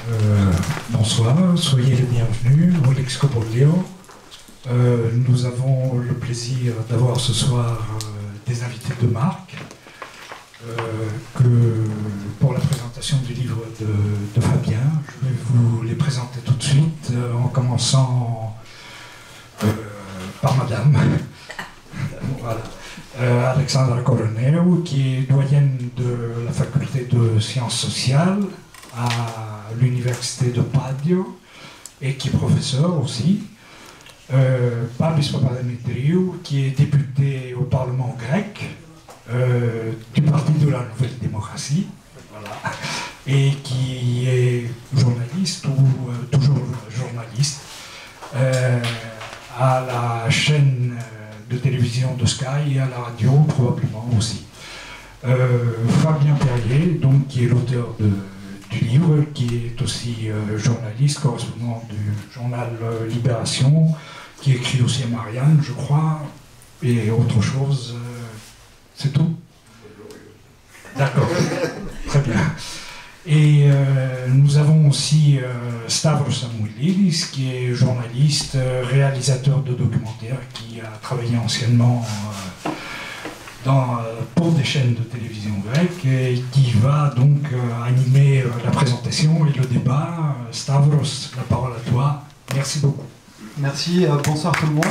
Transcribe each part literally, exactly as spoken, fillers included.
Euh, bonsoir, soyez les bienvenus, Wilix Cobolio. Euh, nous avons le plaisir d'avoir ce soir euh, des invités de marque euh, que pour la présentation du livre de, de Fabien. Je vais vous les présenter tout de suite euh, en commençant euh, par Madame. Voilà. Euh, Alexandra Coronel, qui est doyenne de la faculté de sciences sociales à l'université de Padio et qui est professeur aussi. Euh, Babis Papadimitriou, qui est député au Parlement grec euh, du Parti de la Nouvelle Démocratie, voilà, et qui est journaliste ou euh, toujours journaliste euh, à la chaîne de télévision de Sky et à la radio probablement aussi. Euh, Fabien Perrier, donc, qui est l'auteur de, du livre, qui est aussi euh, journaliste, correspondant du journal euh, Libération, qui écrit aussi à Marianne, je crois, et autre chose. Euh, c'est tout? D'accord, très bien. Et euh, nous avons aussi euh, Stavros Samuilidis, qui est journaliste, euh, réalisateur de documentaires, qui a travaillé anciennement euh, dans, euh, pour des chaînes de télévision grecques, et qui va donc euh, animer euh, la présentation et le débat. Stavros, la parole à toi. Merci beaucoup. Merci, euh, bonsoir tout le monde.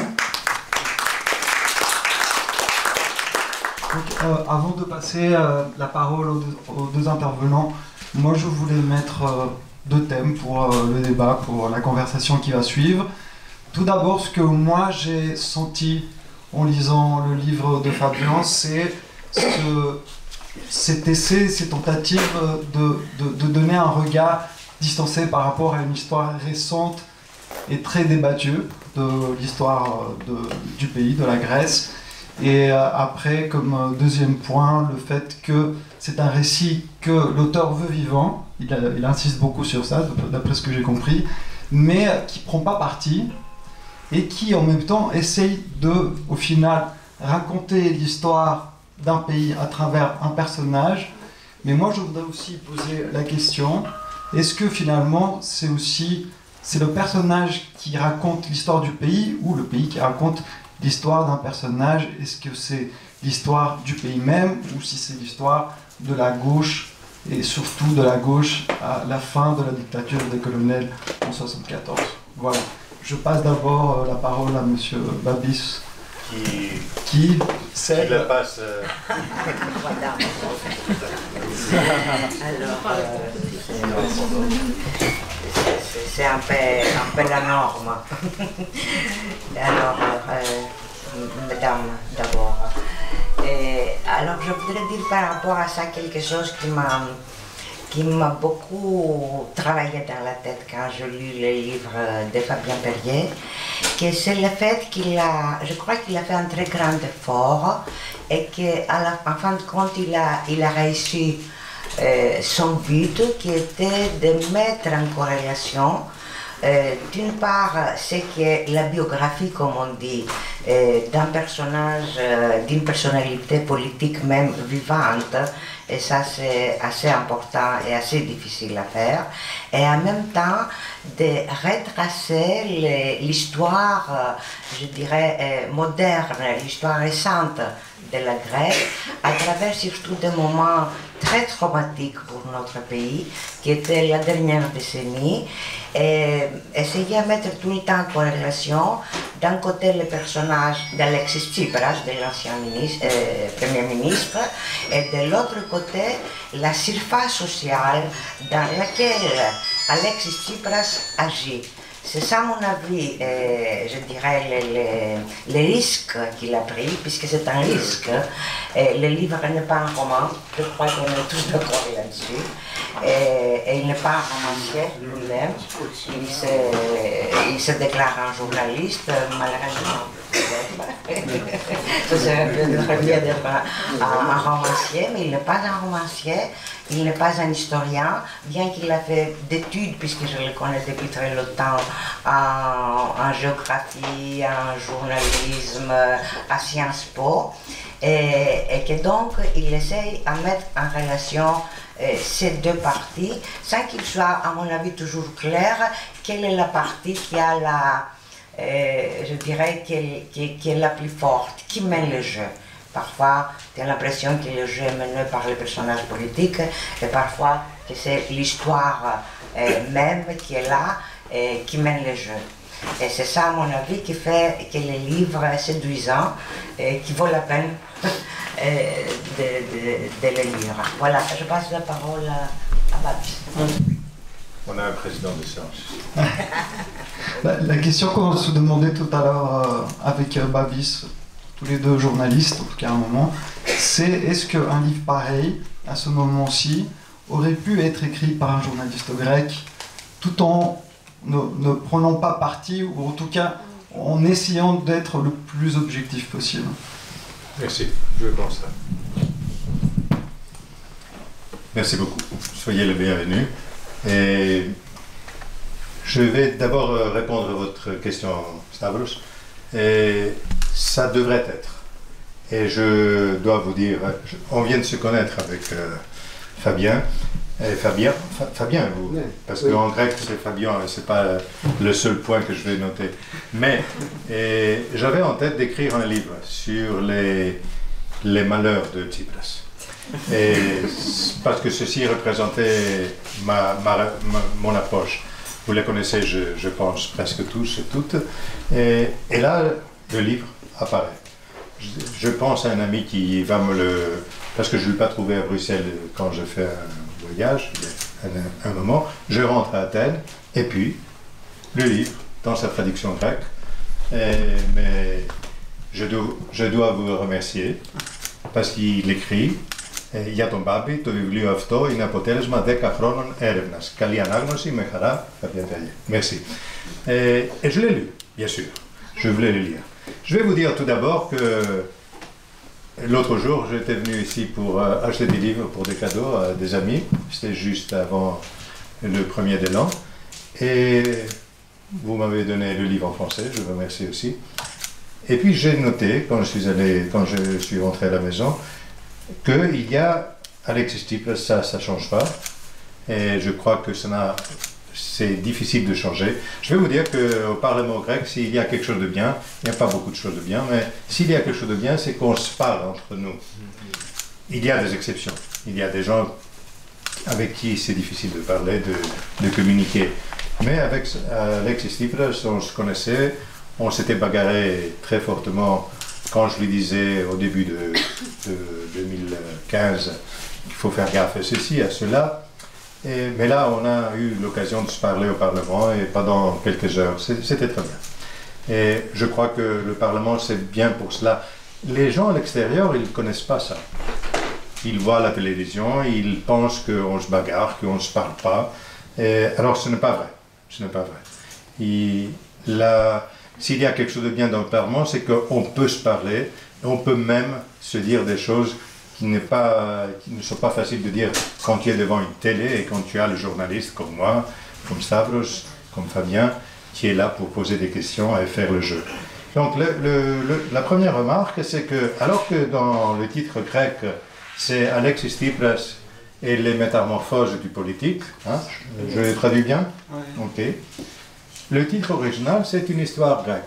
Donc, euh, avant de passer euh, la parole aux deux, aux deux intervenants, moi je voulais mettre euh, deux thèmes pour euh, le débat, pour la conversation qui va suivre. Tout d'abord, ce que moi j'ai senti en lisant le livre de Fabien, c'est ce, cet essai, ces tentatives de, de, de donner un regard distancé par rapport à une histoire récente et très débattue de l'histoire de, du pays, de la Grèce. Et après, comme deuxième point, le fait que c'est un récit que l'auteur veut vivant, il, a, il insiste beaucoup sur ça, d'après ce que j'ai compris, mais qui ne prend pas parti et qui en même temps essaye de, au final, raconter l'histoire d'un pays à travers un personnage. Mais moi, je voudrais aussi poser la question, est-ce que finalement, c'est aussi c'est le personnage qui raconte l'histoire du pays ou le pays qui raconte l'histoire d'un personnage? Est-ce que c'est l'histoire du pays même ou si c'est l'histoire de la gauche et surtout de la gauche à la fin de la dictature des colonels en soixante-quatorze? Voilà. Je passe d'abord la parole à monsieur Babis. Qui, qui c'est qui la passe euh... Voilà. Alors, euh, c'est un peu, un peu la norme. Alors, euh, mesdames, d'abord. Alors, je voudrais dire par rapport à ça quelque chose qui m'a qui m'a beaucoup travaillé dans la tête quand je lis le livre de Fabien Perrier, que c'est le fait qu'il a, je crois qu'il a fait un très grand effort et qu'en fin de compte, il a, il a réussi euh, son but qui était de mettre en corrélation Euh, d'une part, c'est que la biographie, comme on dit, euh, d'un personnage, euh, d'une personnalité politique même vivante, et ça c'est assez important et assez difficile à faire, et en même temps de retracer l'histoire, euh, je dirais, euh, moderne, l'histoire récente de la Grèce, à travers surtout des moments très traumatiques pour notre pays, qui était la dernière décennie, et essayer de mettre tout le temps en corrélation, d'un côté le personnage d'Alexis Tsipras, de l'ancien ministre, euh, Premier ministre, et de l'autre côté la surface sociale dans laquelle Alexis Tsipras agit. C'est ça, à mon avis, euh, je dirais, les, les, les risques qu'il a pris, puisque c'est un risque. Et le livre n'est pas un roman, je crois qu'on est tous d'accord là-dessus. Et, et il n'est pas un romancier lui-même, il se, il se déclare un journaliste, malheureusement. Ça serait très bien d'être un, un romancier, mais il n'est pas un romancier, il n'est pas un historien, bien qu'il a fait d'études, puisque je le connais depuis très longtemps, en, en géographie, en journalisme, à Sciences Po, et, et que donc il essaye de mettre en relation euh, ces deux parties, sans qu'il soit, à mon avis, toujours clair quelle est la partie qui a la, euh, je dirais, qui est, qui, qui est la plus forte, qui mène le jeu. Parfois, tu as l'impression que le jeu est mené par les personnages politiques, et parfois que c'est l'histoire euh, même qui est là, et qui mène le jeu. Et c'est ça, à mon avis, qui fait que le livre est séduisant et qui vaut la peine de, de, de le lire. Voilà, je passe la parole à Babis. On a un président de séance. La, la question qu'on se demandait tout à l'heure euh, avec euh, Babis, tous les deux journalistes, en tout cas à un moment, c'est est-ce qu'un livre pareil, à ce moment-ci, aurait pu être écrit par un journaliste grec, tout en ne, ne prenant pas parti, ou en tout cas en essayant d'être le plus objectif possible. Merci, je pense ça. Merci beaucoup. Soyez le bienvenu. Et je vais d'abord répondre à votre question, Stavros. Et ça devrait être. Et je dois vous dire, on vient de se connaître avec euh, Fabien. Et Fabien, Fa, Fabien, vous, oui, parce oui. qu'en grec c'est Fabien, c'est pas le seul point que je vais noter. Mais j'avais en tête d'écrire un livre sur les, les malheurs de Tsipras. Et parce que ceci représentait ma, ma, ma, mon approche. Vous la connaissez, je, je pense, presque tous et toutes. Et, et là, le livre apparaît. Je, je pense à un ami qui va me le... Parce que je ne l'ai pas trouvé à Bruxelles quand je fais un voyage, il y a un, un moment. Je rentre à Athènes, et puis, le livre, dans sa traduction grecque. Et, mais je dois, je dois vous remercier, parce qu'il écrit «Για τον Μπάμπη, το βιβλίο αυτό είναι αποτέλεσμα δέκα χρόνων έρευνας. Καλή ανάγνωση, με χαρά, Fabien Perrier». Merci. Et, et je l'ai lu, bien sûr. Je voulais le lire. Je vais vous dire tout d'abord que l'autre jour, j'étais venu ici pour euh, acheter des livres pour des cadeaux à des amis. C'était juste avant le premier de l'an. Et vous m'avez donné le livre en français, je vous remercie aussi. Et puis j'ai noté, quand je suis allé, quand je suis rentré à la maison, qu'il y a Alexis Tsipras, ça, ça ne change pas. Et je crois que ça n'a... c'est difficile de changer. Je vais vous dire qu'au Parlement grec, s'il y a quelque chose de bien, il n'y a pas beaucoup de choses de bien, mais s'il y a quelque chose de bien, c'est qu'on se parle entre nous. Il y a des exceptions. Il y a des gens avec qui c'est difficile de parler, de, de communiquer. Mais avec Alexis Tsipras, on se connaissait, on s'était bagarré très fortement quand je lui disais au début de, de deux mille quinze qu'il faut faire gaffe à ceci, à cela. Et, mais là, on a eu l'occasion de se parler au Parlement et pendant quelques heures. C'était très bien. Et je crois que le Parlement, c'est bien pour cela. Les gens à l'extérieur, ils ne connaissent pas ça. Ils voient la télévision, ils pensent qu'on se bagarre, qu'on ne se parle pas. Et, alors, ce n'est pas vrai. Ce n'est pas vrai. Il, la, s'il y a quelque chose de bien dans le Parlement, c'est qu'on peut se parler, et on peut même se dire des choses qui, n'est pas, qui ne sont pas faciles de dire quand tu es devant une télé et quand tu as le journaliste comme moi, comme Stavros, comme Fabien, qui est là pour poser des questions et faire le jeu. Donc le, le, le, la première remarque, c'est que, alors que dans le titre grec, c'est Alexis Tsipras et les métamorphoses du politique, hein, je le traduis bien? Oui. Ok. Le titre original, c'est une histoire grecque.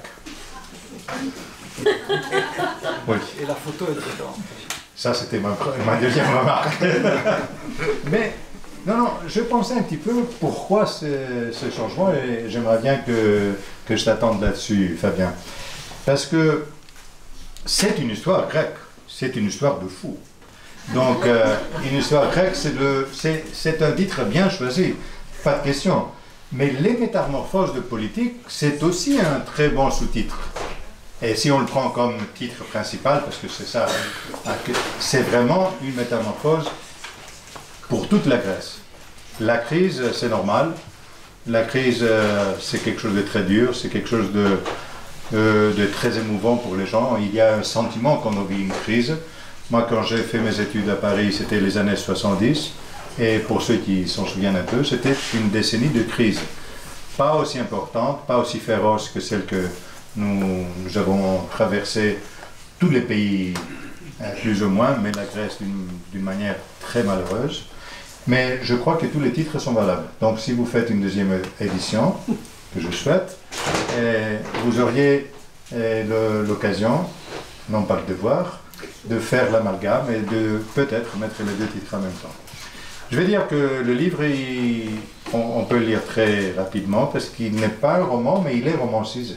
Oui. Et la photo est dedans. Ça, c'était ma, ma deuxième remarque. Mais, non, non, je pensais un petit peu pourquoi ce, ce changement, et j'aimerais bien que, que je t'attende là-dessus, Fabien. Parce que c'est une histoire grecque, c'est une histoire de fou. Donc, euh, une histoire grecque, c'est un titre bien choisi, pas de question. Mais les métamorphoses de politique, c'est aussi un très bon sous-titre. Et si on le prend comme titre principal, parce que c'est ça, c'est vraiment une métamorphose pour toute la Grèce. La crise, c'est normal. La crise, c'est quelque chose de très dur, c'est quelque chose de, de, de très émouvant pour les gens. Il y a un sentiment qu'on vit une crise. Moi, quand j'ai fait mes études à Paris, c'était les années soixante-dix. Et pour ceux qui s'en souviennent un peu, c'était une décennie de crise. Pas aussi importante, pas aussi féroce que celle que nous, nous avons traversée, tous les pays, plus ou moins, mais la Grèce d'une manière très malheureuse. Mais je crois que tous les titres sont valables. Donc si vous faites une deuxième édition, que je souhaite, et vous auriez l'occasion, non pas le devoir, de faire l'amalgame et de peut-être mettre les deux titres en même temps. Je vais dire que le livre, il, on, on peut le lire très rapidement parce qu'il n'est pas un roman, mais il est romancisé.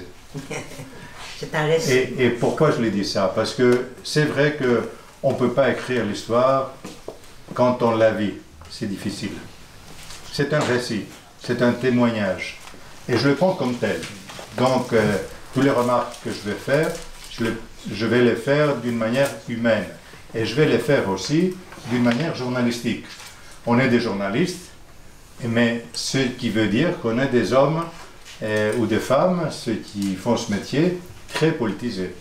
C'est un récit. Et, et pourquoi je l'ai dit ça? Parce que c'est vrai qu'on ne peut pas écrire l'histoire quand on la vit. C'est difficile. C'est un récit, c'est un témoignage. Et je le prends comme tel. Donc, euh, toutes les remarques que je vais faire, je, le, je vais les faire d'une manière humaine. Et je vais les faire aussi d'une manière journalistique. On est des journalistes, mais ce qui veut dire qu'on est des hommes euh, ou des femmes, ceux qui font ce métier, très politisés.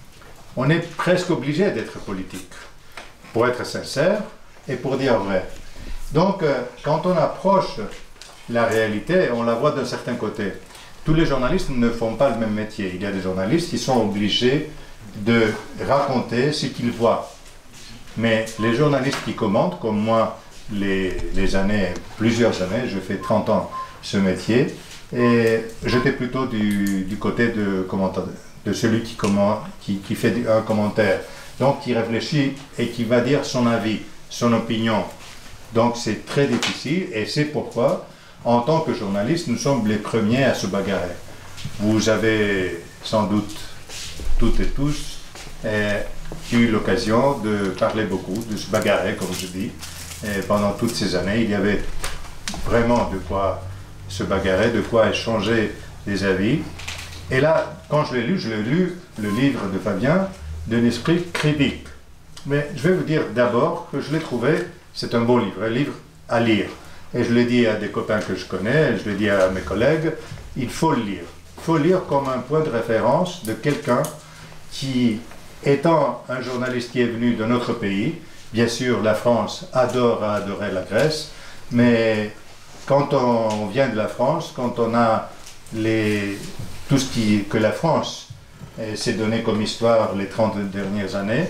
On est presque obligé d'être politique, pour être sincère et pour dire vrai. Donc, euh, quand on approche la réalité, on la voit d'un certain côté. Tous les journalistes ne font pas le même métier. Il y a des journalistes qui sont obligés de raconter ce qu'ils voient. Mais les journalistes qui commentent, comme moi, les, les années, plusieurs années, je fais trente ans ce métier, et j'étais plutôt du, du côté de, de celui qui, comment, qui, qui fait un commentaire, donc qui réfléchit et qui va dire son avis, son opinion. Donc c'est très difficile et c'est pourquoi, en tant que journaliste, nous sommes les premiers à se bagarrer. Vous avez sans doute, toutes et tous, eh, eu l'occasion de parler beaucoup, de se bagarrer, comme je dis. Et pendant toutes ces années, il y avait vraiment de quoi se bagarrer, de quoi échanger des avis. Et là, quand je l'ai lu, je l'ai lu, le livre de Fabien, d'un esprit critique. Mais je vais vous dire d'abord que je l'ai trouvé, c'est un beau livre, un livre à lire. Et je l'ai dit à des copains que je connais, je l'ai dit à mes collègues, il faut le lire. Il faut le lire comme un point de référence de quelqu'un qui, étant un journaliste qui est venu de notre pays, bien sûr la France adore à adorer la Grèce, mais quand on vient de la France, quand on a les, tout ce qui, que la France s'est donné comme histoire les trente dernières années,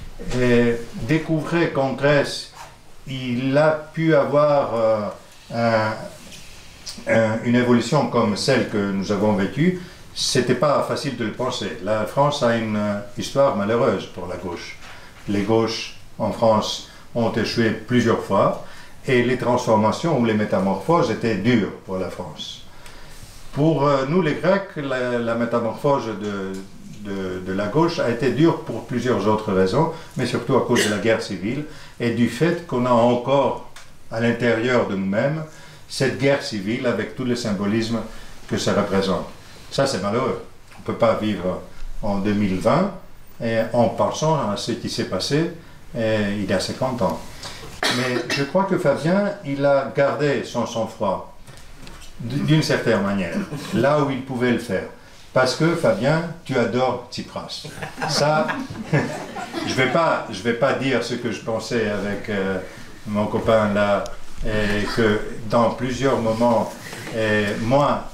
et découvrir qu'en Grèce, il a pu avoir euh, un, un, une évolution comme celle que nous avons vécue, c'était pas facile de le penser. La France a une euh, histoire malheureuse pour la gauche. Les gauches en France ont échoué plusieurs fois et les transformations ou les métamorphoses étaient dures pour la France. Pour euh, nous les Grecs, la, la métamorphose de, de, de la gauche a été dure pour plusieurs autres raisons, mais surtout à cause de la guerre civile et du fait qu'on a encore à l'intérieur de nous-mêmes cette guerre civile avec tous les symbolismes que ça représente. Ça, c'est malheureux. On ne peut pas vivre en deux mille vingt et en pensant à ce qui s'est passé et il y a cinquante ans. Mais je crois que Fabien, il a gardé son sang-froid d'une certaine manière, là où il pouvait le faire. Parce que, Fabien, tu adores Tsipras. Ça, je ne vais pas, je vais pas dire ce que je pensais avec euh, mon copain là, et que dans plusieurs moments, et moi,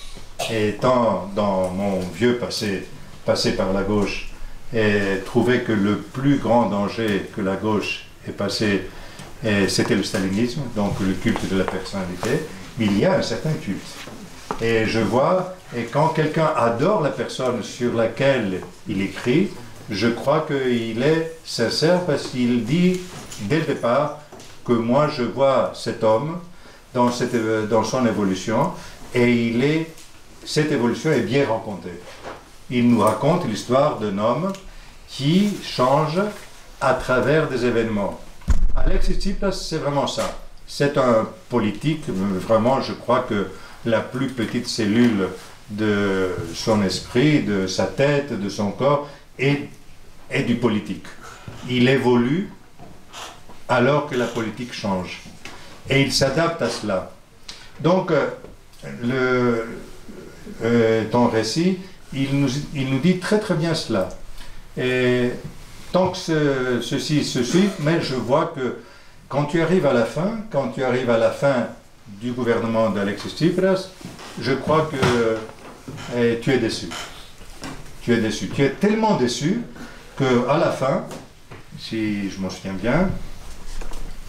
étant dans mon vieux passé, passé par la gauche, et trouvé que le plus grand danger que la gauche ait passé, c'était le stalinisme, donc le culte de la personnalité, mais il y a un certain culte. Et je vois, et quand quelqu'un adore la personne sur laquelle il écrit, je crois qu'il est sincère parce qu'il dit dès le départ que moi je vois cet homme dans, cette, dans son évolution et il est, cette évolution est bien racontée. Il nous raconte l'histoire d'un homme qui change à travers des événements. Alexis Tsipras, c'est vraiment ça. C'est un politique, vraiment, je crois que la plus petite cellule de son esprit, de sa tête, de son corps, est, est du politique. Il évolue alors que la politique change. Et il s'adapte à cela. Donc, le, euh, ton récit, il nous, il nous dit très très bien cela. Et tant que ce, ceci se suit, mais je vois que quand tu arrives à la fin, quand tu arrives à la fin du gouvernement d'Alexis Tsipras, je crois que eh, tu es déçu. Tu es déçu. Tu es tellement déçu qu'à la fin, si je m'en souviens bien,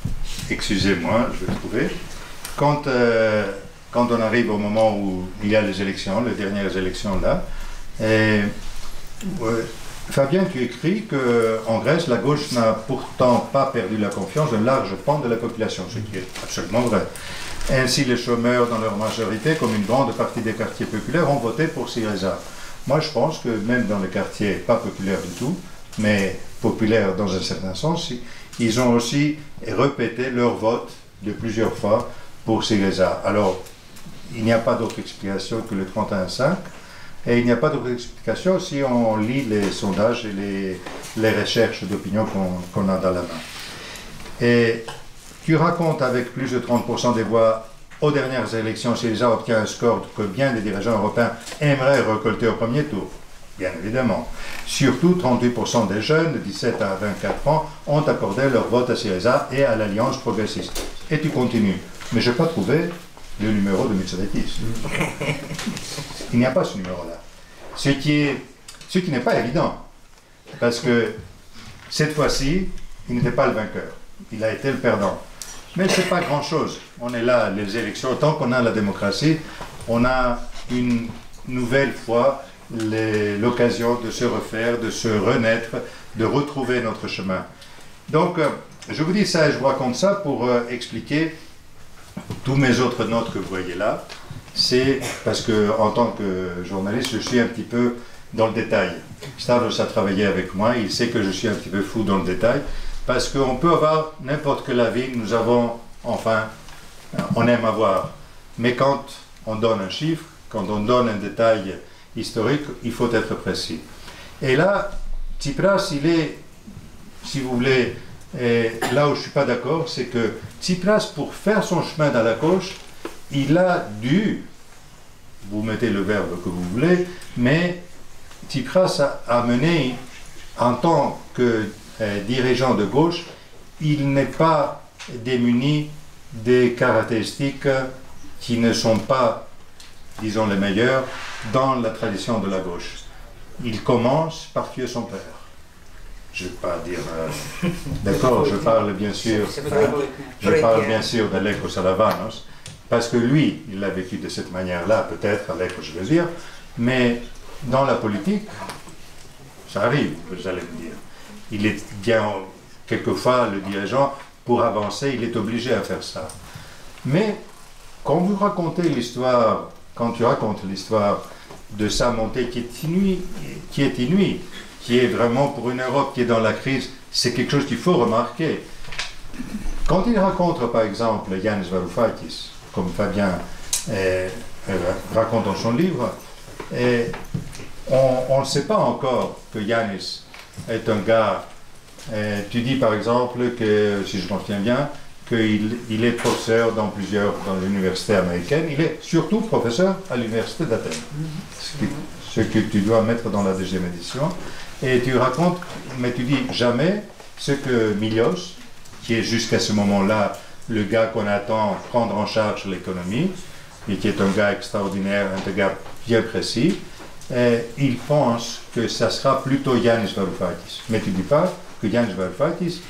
excusez-moi, je vais trouver. Quand, euh, quand on arrive au moment où il y a les élections, les dernières élections là, et, ouais, Fabien, tu écris qu'en Grèce, la gauche n'a pourtant pas perdu la confiance d'un large pan de la population, ce qui est absolument vrai. Ainsi, les chômeurs, dans leur majorité, comme une grande partie des quartiers populaires, ont voté pour Syriza. Moi, je pense que même dans les quartiers pas populaires du tout, mais populaires dans un certain sens, ils ont aussi répété leur vote de plusieurs fois pour Syriza. Alors, il n'y a pas d'autre explication que le trente et un cinq. Et il n'y a pas d'autre explication si on lit les sondages et les, les recherches d'opinion qu'on qu'on a dans la main. Et tu racontes avec plus de trente pour cent des voix aux dernières élections, Syriza obtient un score que bien des dirigeants européens aimeraient récolter au premier tour. Bien évidemment. Surtout, trente-huit pour cent des jeunes de dix-sept à vingt-quatre ans ont accordé leur vote à Syriza et à l'Alliance progressiste. Et tu continues. Mais je n'ai pas trouvé le numéro de Mitsotakis. Il n'y a pas ce numéro-là. Ce qui est, ce qui n'est pas évident, parce que cette fois-ci, il n'était pas le vainqueur, il a été le perdant. Mais ce n'est pas grand-chose. On est là, les élections, tant qu'on a la démocratie, on a une nouvelle fois l'occasion de se refaire, de se renaître, de retrouver notre chemin. Donc, euh, je vous dis ça et je vous raconte ça pour euh, expliquer tous mes autres notes que vous voyez là. C'est parce que, en tant que journaliste, je suis un petit peu dans le détail. Stavros a travaillé avec moi, il sait que je suis un petit peu fou dans le détail, parce qu'on peut avoir n'importe quel avis, nous avons, enfin, on aime avoir. Mais quand on donne un chiffre, quand on donne un détail historique, il faut être précis. Et là, Tsipras, il est, si vous voulez, et là où je ne suis pas d'accord, c'est que Tsipras, pour faire son chemin dans la gauche, il a dû, vous mettez le verbe que vous voulez, mais Tsipras a, a mené, en tant que euh, dirigeant de gauche, il n'est pas démuni des caractéristiques qui ne sont pas, disons, les meilleures dans la tradition de la gauche. Il commence par tuer son père. Je ne vais pas dire... Euh, D'accord, je parle bien sûr... Hein, je parle bien sûr d'Alekos Alavanos, parce que lui, il l'a vécu de cette manière-là, peut-être, Alekos, je veux dire, mais dans la politique, ça arrive, vous allez me dire. Il est bien, quelquefois, le dirigeant, pour avancer, il est obligé à faire ça. Mais, quand vous racontez l'histoire, quand tu racontes l'histoire de sa montée qui est inouïe, qui est inouïe, qui est vraiment pour une Europe qui est dans la crise, c'est quelque chose qu'il faut remarquer. Quand il raconte, par exemple, Yanis Varoufakis, comme Fabien euh, euh, raconte dans son livre, et on ne sait pas encore que Yanis est un gars, euh, tu dis par exemple que, si je me souviens bien, qu'il il est professeur dans plusieurs, dans l'université américaine, il est surtout professeur à l'université d'Athènes, ce, ce que tu dois mettre dans la deuxième édition. Et tu racontes, mais tu dis jamais ce que Milios, qui est jusqu'à ce moment-là le gars qu'on attend prendre en charge l'économie, et qui est un gars extraordinaire, un gars bien précis, et il pense que ça sera plutôt Yanis Varoufakis. Mais tu ne dis pas que Yanis Varoufakis,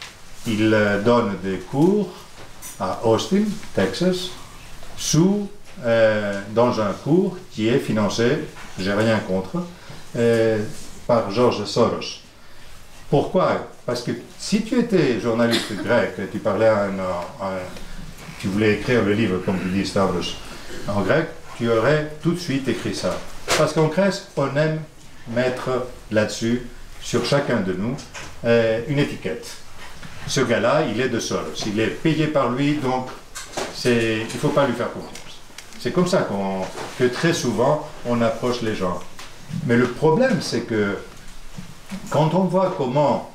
il donne des cours à Austin, Texas, sous, euh, dans un cours qui est financé, j'ai rien contre, euh, par George Soros. Pourquoi? Parce que si tu étais journaliste grec, tu parlais à un, à un, tu voulais écrire le livre, comme tu dis, Stavros, en grec, tu aurais tout de suite écrit ça. Parce qu'en Grèce, on aime mettre là-dessus, sur chacun de nous, euh, une étiquette. Ce gars-là, il est de Soros, il est payé par lui, donc il ne faut pas lui faire confiance. C'est comme ça qu'on, que très souvent, on approche les gens. Mais le problème, c'est que quand on voit comment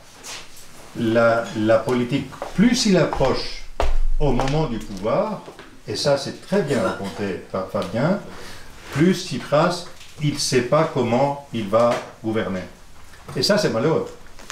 la, la politique, plus il approche au moment du pouvoir, et ça c'est très bien raconté par Fabien, plus Tsipras, il ne sait pas comment il va gouverner. Et ça c'est malheureux.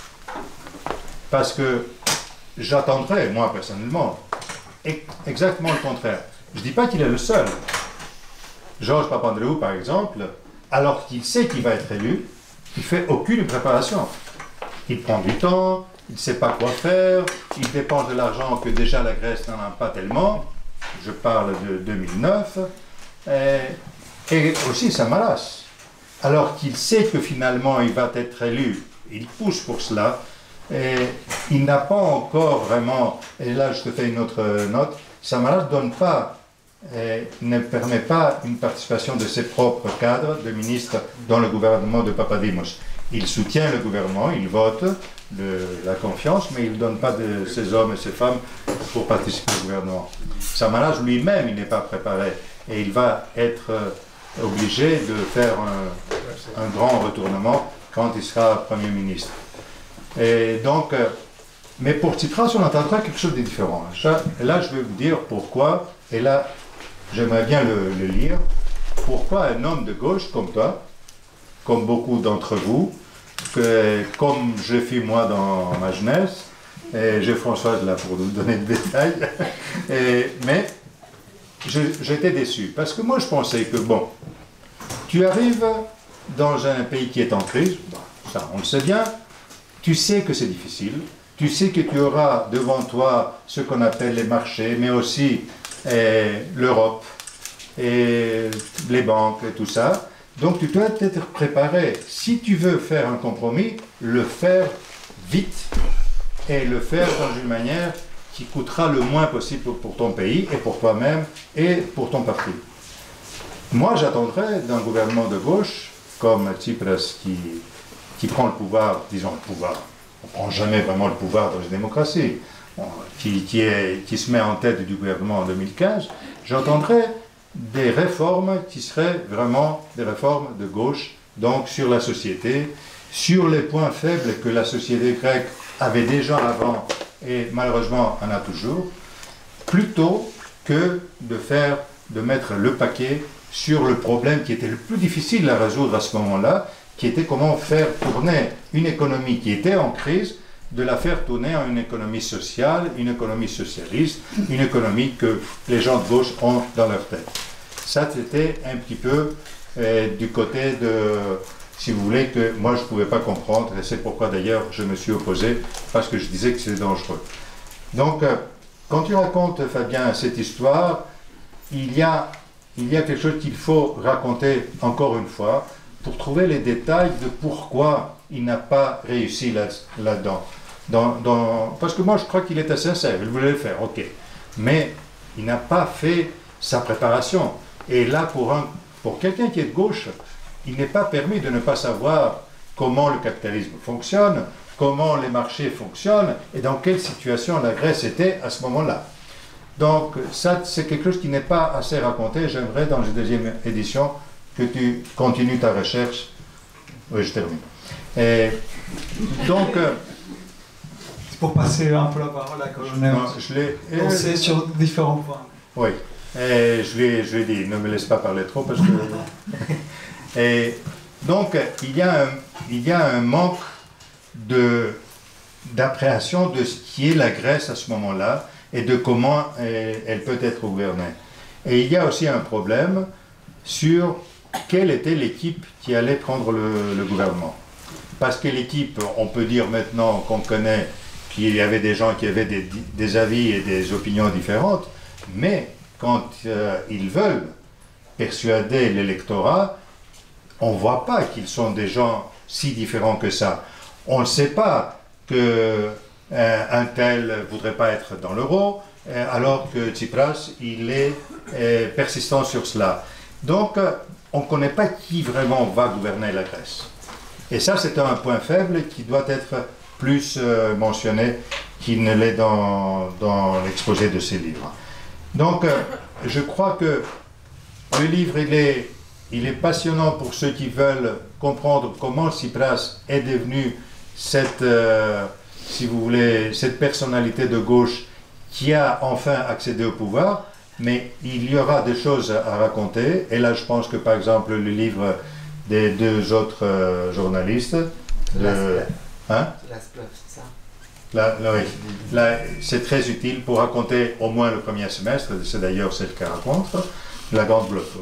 Parce que j'attendrais, moi personnellement, exactement le contraire. Je ne dis pas qu'il est le seul. Georges Papandreou, par exemple, alors qu'il sait qu'il va être élu, il ne fait aucune préparation. Il prend du temps, il ne sait pas quoi faire, il dépense de l'argent que déjà la Grèce n'en a pas tellement, je parle de deux mille neuf, et, et aussi Samaras, alors qu'il sait que finalement il va être élu, il pousse pour cela, et il n'a pas encore vraiment, et là je te fais une autre note, Samaras ne donne pas, et ne permet pas une participation de ses propres cadres, de ministres dans le gouvernement de Papadimos. Il soutient le gouvernement, il vote de la confiance, mais il ne donne pas de ses hommes et ses femmes pour participer au gouvernement. Samaras lui-même, il n'est pas préparé et il va être obligé de faire un, un grand retournement quand il sera Premier ministre. Et donc, mais pour Tsipras, on entendra quelque chose de différent. Là, je vais vous dire pourquoi, et là, j'aimerais bien le, le lire. Pourquoi un homme de gauche comme toi, comme beaucoup d'entre vous, que, comme je fus moi dans ma jeunesse, et j'ai Françoise là pour nous donner des détails, et, mais j'étais déçu, parce que moi je pensais que, bon, tu arrives dans un pays qui est en crise, ça on le sait bien, tu sais que c'est difficile, tu sais que tu auras devant toi ce qu'on appelle les marchés, mais aussi l'Europe et les banques et tout ça. Donc tu dois être préparé. Si tu veux faire un compromis, le faire vite et le faire dans une manière qui coûtera le moins possible pour, pour ton pays et pour toi-même et pour ton parti. Moi, j'attendrais d'un gouvernement de gauche comme Tsipras qui, qui prend le pouvoir, disons le pouvoir, on ne prend jamais vraiment le pouvoir dans une démocratie, qui, qui, est, qui se met en tête du gouvernement en deux mille quinze, j'entendrais des réformes qui seraient vraiment des réformes de gauche, donc sur la société, sur les points faibles que la société grecque avait déjà avant et malheureusement en a toujours, plutôt que de faire, de mettre le paquet sur le problème qui était le plus difficile à résoudre à ce moment-là, qui était comment faire tourner une économie qui était en crise, de la faire tourner en une économie sociale, une économie socialiste, une économie que les gens de gauche ont dans leur tête. Ça, c'était un petit peu euh, du côté de, si vous voulez, que moi je ne pouvais pas comprendre, et c'est pourquoi d'ailleurs je me suis opposé, parce que je disais que c'est dangereux. Donc, euh, quand tu racontes, Fabien, cette histoire, il y a, il y a quelque chose qu'il faut raconter encore une fois, pour trouver les détails de pourquoi il n'a pas réussi là, là-dedans. Dans, dans, parce que moi, je crois qu'il était sincère, il voulait le faire, ok. Mais il n'a pas fait sa préparation. Et là, pour, un, pour quelqu'un qui est de gauche, il n'est pas permis de ne pas savoir comment le capitalisme fonctionne, comment les marchés fonctionnent, et dans quelle situation la Grèce était à ce moment-là. Donc, ça, c'est quelque chose qui n'est pas assez raconté. J'aimerais, dans la deuxième édition, que tu continues ta recherche. Oui, je termine. Et donc... Euh, c'est pour passer un peu la parole à Colonel. Je l'ai... On sait sur différents points. Oui. Et je lui ai, je lui ai dit, ne me laisse pas parler trop, parce que... Et donc, il y a un, il y a un manque de, d'appréhension de ce qui est la Grèce à ce moment-là, et de comment elle, elle peut être gouvernée. Et il y a aussi un problème sur quelle était l'équipe qui allait prendre le, le gouvernement. Parce que l'équipe, on peut dire maintenant qu'on connaît qu'il y avait des gens qui avaient des, des avis et des opinions différentes, mais quand euh, ils veulent persuader l'électorat, on ne voit pas qu'ils sont des gens si différents que ça. On ne sait pas que euh, un tel ne voudrait pas être dans l'euro, euh, alors que Tsipras, il est euh, persistant sur cela. Donc, euh, on ne connaît pas qui vraiment va gouverner la Grèce. Et ça, c'est un point faible qui doit être plus euh, mentionné qu'il ne l'est dans, dans l'exposé de ces livres. Donc, euh, je crois que le livre, il est, il est passionnant pour ceux qui veulent comprendre comment Tsipras est devenu cette, euh, si vous voulez, cette personnalité de gauche qui a enfin accédé au pouvoir, mais il y aura des choses à raconter. Et là, je pense que, par exemple, le livre des deux autres euh, journalistes, de, hein? c'est ça. Là, là, oui. Là, c'est très utile pour raconter au moins le premier semestre, c'est d'ailleurs celle qu'elle raconte, la Grande Bluff.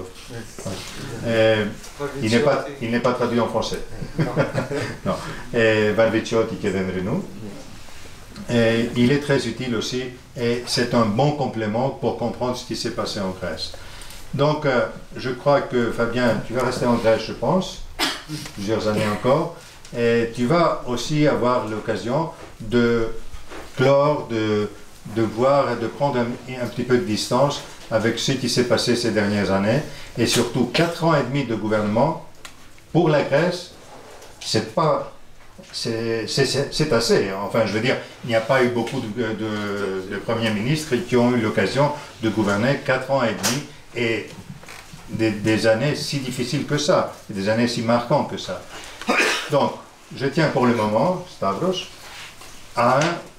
Ouais. Il n'est pas, il n'est pas traduit en français. Non. Et Valviciotti qui est venu nous. Et il est très utile aussi, et c'est un bon complément pour comprendre ce qui s'est passé en Grèce. Donc, euh, je crois que, Fabien, tu vas rester en Grèce, je pense, plusieurs années encore, et tu vas aussi avoir l'occasion de clore, de, de voir et de prendre un, un petit peu de distance avec ce qui s'est passé ces dernières années, et surtout quatre ans et demi de gouvernement pour la Grèce, c'est pas... C'est assez. Enfin, je veux dire, il n'y a pas eu beaucoup de, de, de premiers ministres qui ont eu l'occasion de gouverner quatre ans et demi et des, des années si difficiles que ça, des années si marquantes que ça. Donc, je tiens pour le moment, Stavros, à,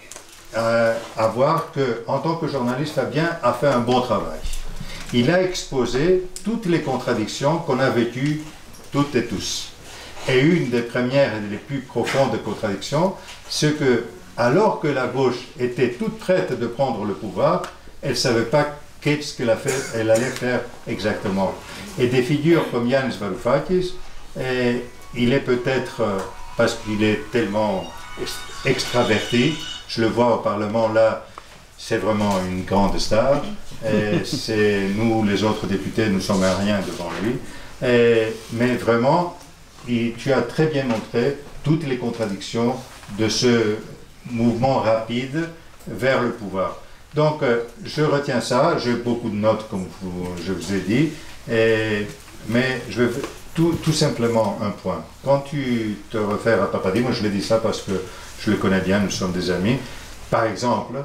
à, à voir qu'en tant que journaliste, Fabien a fait un bon travail. Il a exposé toutes les contradictions qu'on a vécues toutes et tous. Et une des premières et des plus profondes contradictions, c'est que, alors que la gauche était toute prête de prendre le pouvoir, elle ne savait pas qu'est-ce qu'elle elle allait faire exactement. Et des figures comme Yanis Varoufakis, et il est peut-être, parce qu'il est tellement extraverti, je le vois au Parlement là, c'est vraiment une grande star, et c'est nous, les autres députés, nous ne sommes rien devant lui, et, mais vraiment, et tu as très bien montré toutes les contradictions de ce mouvement rapide vers le pouvoir. Donc, euh, je retiens ça, j'ai beaucoup de notes, comme vous, je vous ai dit, et, mais je vais tout, tout simplement un point. Quand tu te réfères à Papadimos, je le dis ça parce que je le connais bien, nous sommes des amis. Par exemple,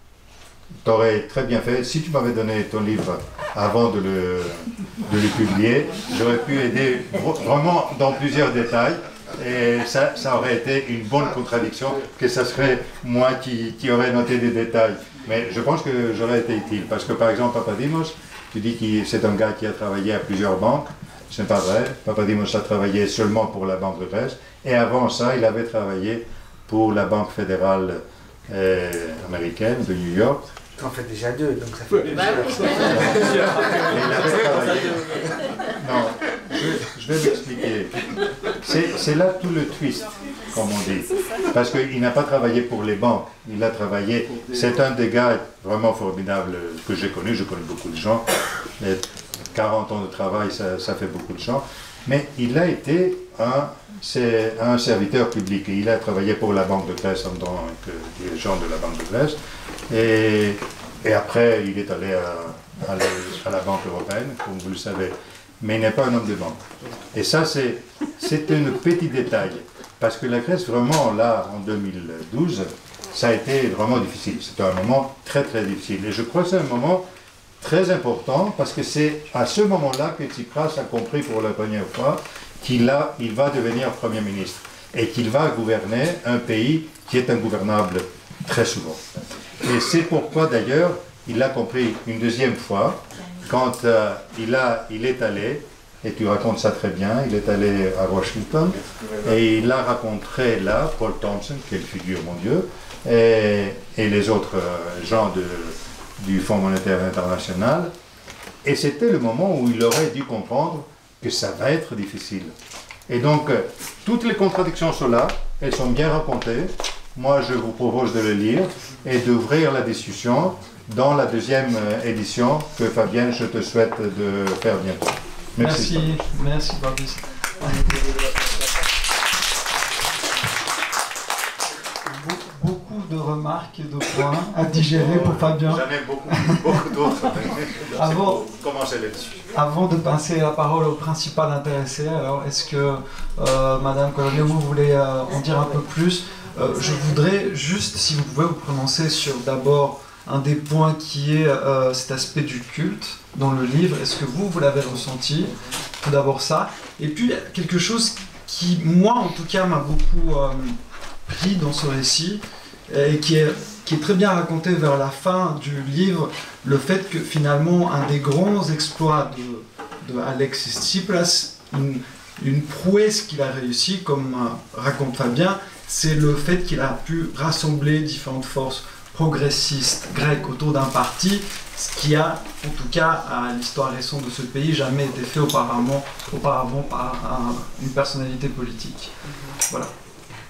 tu aurais très bien fait, si tu m'avais donné ton livre avant de le, de le publier, j'aurais pu aider vraiment dans plusieurs détails, et ça, ça aurait été une bonne contradiction, que ce serait moi qui, qui aurais noté des détails. Mais je pense que j'aurais été utile, parce que par exemple, Papadimos, tu dis que c'est un gars qui a travaillé à plusieurs banques, ce n'est pas vrai. Papadimos a travaillé seulement pour la Banque de Grèce, et avant ça, il avait travaillé pour la Banque fédérale euh, américaine de New York. En fait déjà deux, donc ça fait deux. Bah oui. Il avait travaillé. Non, je, je vais m'expliquer. C'est là tout le twist, comme on dit. Parce qu'il n'a pas travaillé pour les banques, il a travaillé. C'est un des gars vraiment formidables que j'ai connu, je connais beaucoup de gens. Mais quarante ans de travail, ça, ça fait beaucoup de gens. Mais il a été un, un serviteur public. Et il a travaillé pour la Banque de Grèce en tant que dirigeant de la Banque de Grèce. Et, et après, il est allé à, à, la, à la Banque européenne, comme vous le savez. Mais il n'est pas un homme de banque. Et ça, c'est un petit détail. Parce que la Grèce, vraiment, là, en deux mille douze, ça a été vraiment difficile. C'était un moment très, très difficile. Et je crois que c'est un moment très important, parce que c'est à ce moment-là que Tsipras a compris pour la première fois qu'il il va devenir Premier ministre et qu'il va gouverner un pays qui est ingouvernable très souvent. Et c'est pourquoi, d'ailleurs, il l'a compris une deuxième fois, quand euh, il, a, il est allé, et tu racontes ça très bien, il est allé à Washington, et il a rencontré là Paul Thompson, quelle figure, mon Dieu, et, et les autres euh, gens de, du Fonds monétaire international, et c'était le moment où il aurait dû comprendre que ça va être difficile. Et donc, euh, toutes les contradictions sont là, elles sont bien racontées. Moi, je vous propose de le lire et d'ouvrir la discussion dans la deuxième édition que, Fabienne, je te souhaite de faire bientôt. Merci. Merci, merci Barbis. Beaucoup de remarques et de points à digérer pour Fabien. J'en ai beaucoup, beaucoup d'autres. Avant, commencer là-dessus. Avant de passer la parole au principal intéressé, alors est-ce que euh, Madame Colonel, vous voulez euh, en dire un peu plus? Euh, je voudrais juste, si vous pouvez vous prononcer sur d'abord un des points qui est euh, cet aspect du culte dans le livre. Est-ce que vous, vous l'avez ressenti? Tout d'abord ça. Et puis quelque chose qui, moi en tout cas, m'a beaucoup euh, pris dans ce récit et qui est, qui est très bien raconté vers la fin du livre, le fait que finalement un des grands exploits de, de Alexis Tsipras, une, une prouesse qu'il a réussi, comme euh, raconte Fabien, c'est le fait qu'il a pu rassembler différentes forces progressistes grecques autour d'un parti, ce qui a, en tout cas, à l'histoire récente de ce pays, jamais été fait auparavant, auparavant par un, une personnalité politique. Voilà.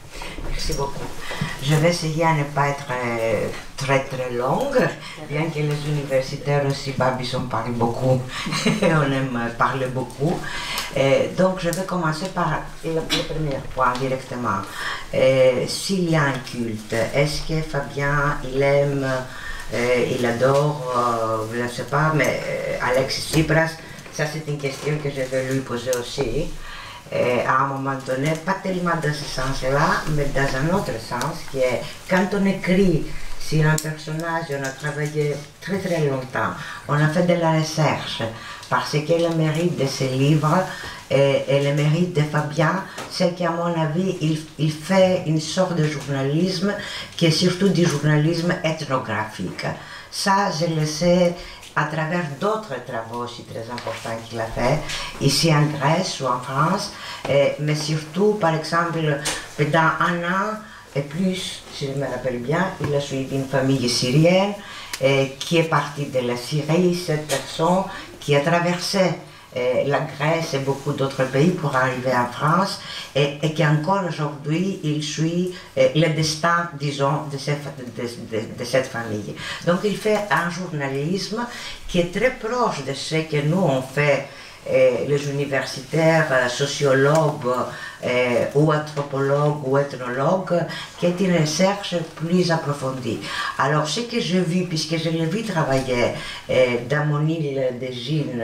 Merci beaucoup. Je vais essayer à ne pas être euh, très très longue, bien que les universitaires aussi, Babi, on parle beaucoup, on aime parler beaucoup. Et donc je vais commencer par le, le premier point directement. Et s'il y a un culte, est-ce que Fabien, il aime, euh, il adore, euh, je ne sais pas, mais euh, Alexis Tsipras, ça c'est une question que je vais lui poser aussi. Et à un moment donné, pas tellement dans ce sens-là, mais dans un autre sens, qui est quand on écrit sur un personnage, on a travaillé très très longtemps, on a fait de la recherche, parce que le mérite de ce livre et, et le mérite de Fabien, c'est qu'à mon avis, il, il fait une sorte de journalisme qui est surtout du journalisme ethnographique. Ça, je le sais à travers d'autres travaux aussi très importants qu'il a fait, ici en Grèce ou en France, et, mais surtout, par exemple, pendant un an et plus, si je me rappelle bien, il a suivi une famille syrienne et, qui est partie de la Syrie, cette personne qui a traversé et, la Grèce et beaucoup d'autres pays pour arriver en France et, et qui encore aujourd'hui, il suit et, le destin, disons, de cette, de, de, de cette famille. Donc il fait un journalisme qui est très proche de ce que nous on fait, et les universitaires, sociologues et, ou anthropologues ou ethnologues, qui est une recherche plus approfondie. Alors ce que j'ai vu, puisque je l'ai vu travailler et, dans mon île de Gine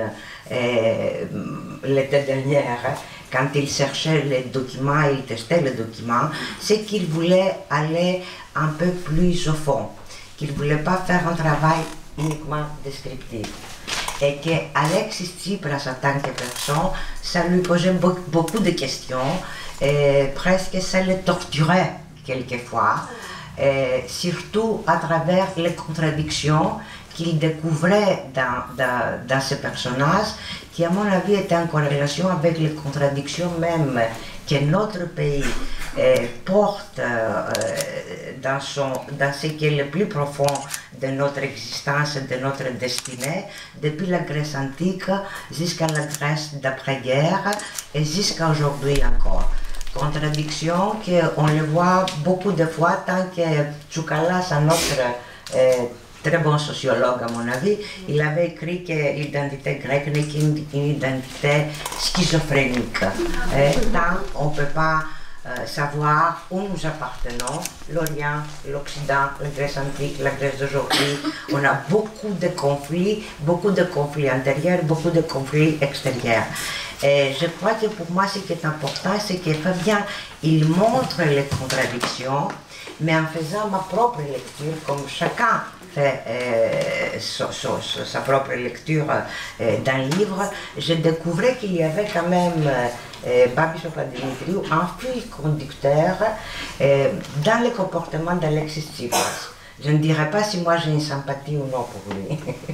l'été dernier, quand il cherchait les documents, il testait les documents, c'est qu'il voulait aller un peu plus au fond, qu'il ne voulait pas faire un travail uniquement descriptif. Et qu'Alexis Tsipras, en tant que personne, ça lui posait beaucoup de questions, et presque ça le torturait quelquefois, et surtout à travers les contradictions qu'il découvrait dans, dans, dans ce personnage, qui à mon avis était en corrélation avec les contradictions même que notre pays euh, porte euh, dans, son, dans ce qui est le plus profond de notre existence et de notre destinée, depuis la Grèce antique jusqu'à la Grèce d'après-guerre et jusqu'à aujourd'hui encore. Contradictions qu'on le voit beaucoup de fois, tant que Tsoukalas, un autre euh, très bon sociologue à mon avis, il avait écrit que l'identité grecque n'est qu'une identité schizophrénique. Et tant on ne peut pas euh, savoir où nous appartenons, l'Orient, l'Occident, la Grèce antique, la Grèce d'aujourd'hui, on a beaucoup de conflits, beaucoup de conflits intérieurs, beaucoup de conflits extérieurs. Et je crois que pour moi, ce qui est important, c'est que Fabien, il montre les contradictions, mais en faisant ma propre lecture, comme chacun fait euh, so, so, so, sa propre lecture euh, d'un livre, je découvrais qu'il y avait quand même, euh, Babi Papadimitriou, un fil conducteur euh, dans le comportement d'Alexis Tsipras. Je ne dirais pas si moi j'ai une sympathie ou non pour lui.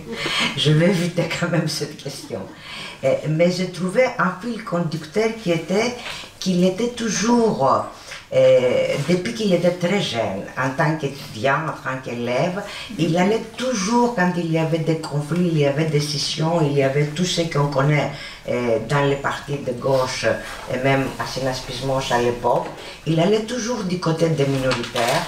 Je vais éviter quand même cette question. Euh, mais je trouvais un fil conducteur qui était qu'il était toujours, euh, depuis qu'il était très jeune, en tant qu'étudiant, en tant qu'élève, il allait toujours, quand il y avait des conflits, il y avait des scissions, il y avait tout ce qu'on connaît euh, dans les partis de gauche, et même à Synaspismos à l'époque, il allait toujours du côté des minoritaires.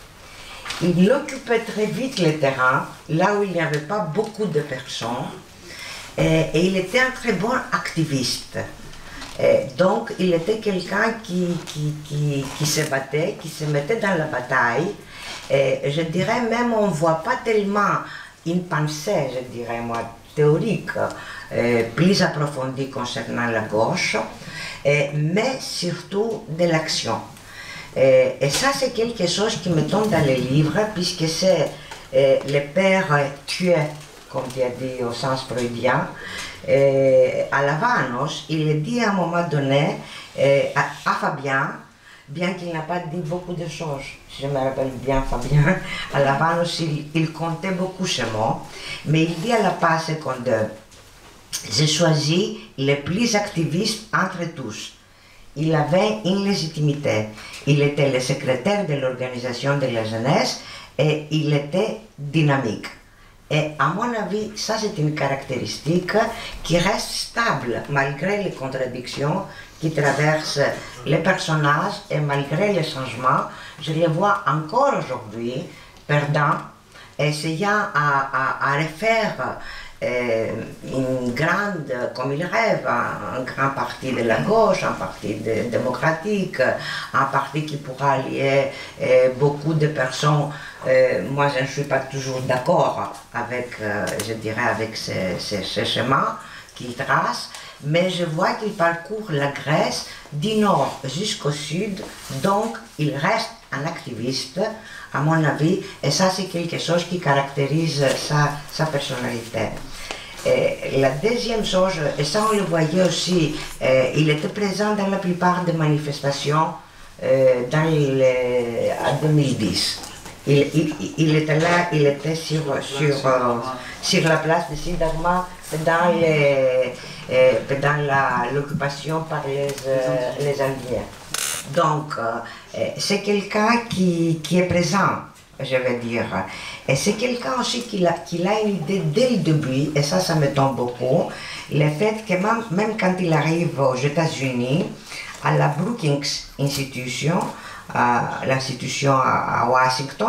Il occupait très vite le terrain, là où il n'y avait pas beaucoup de personnes, et, et il était un très bon activiste. Et donc, il était quelqu'un qui, qui, qui, qui se battait, qui se mettait dans la bataille. Et je dirais même, on ne voit pas tellement une pensée, je dirais moi, théorique, euh, plus approfondie concernant la gauche, et, mais surtout de l'action. Et, et ça, c'est quelque chose qui me tombe dans les livres, puisque c'est euh, le père tué, comme tu as dit au sens freudien, euh, à Lavanos. Il dit à un moment donné euh, à, à Fabien, bien qu'il n'a pas dit beaucoup de choses, si je me rappelle bien Fabien, à Lavanos, il, il comptait beaucoup ce mot, mais il dit à la page cinquante-deux, j'ai choisi les plus activistes entre tous. Il avait une légitimité. Il était le secrétaire de l'organisation de la jeunesse et il était dynamique. Et à mon avis, ça c'est une caractéristique qui reste stable malgré les contradictions qui traversent les personnages et malgré les changements. Je les vois encore aujourd'hui perdants, essayant à, à, à refaire euh, une grande, comme ils rêvent, un, un grand parti de la gauche, un parti de, démocratique, un parti qui pourra allier euh, beaucoup de personnes. Euh, moi, je ne suis pas toujours d'accord avec, euh, je dirais, avec ces, ces, ces schémas qu'il trace, mais je vois qu'il parcourt la Grèce du nord jusqu'au sud, donc il reste un activiste, à mon avis, et ça c'est quelque chose qui caractérise sa, sa personnalité. Et la deuxième chose, et ça on le voyait aussi, euh, il était présent dans la plupart des manifestations euh, dans les, en deux mille dix. Il, il, il était là, il était sur, sur, euh, sur la place de Syntagma pendant l'occupation par les, euh, les Indiens. Donc, euh, c'est quelqu'un qui, qui est présent, je veux dire. Et c'est quelqu'un aussi qui a, qui a une idée dès le début, et ça, ça me tombe beaucoup, le fait que même, même quand il arrive aux États-Unis, à la Brookings Institution, l'institution à, à Washington,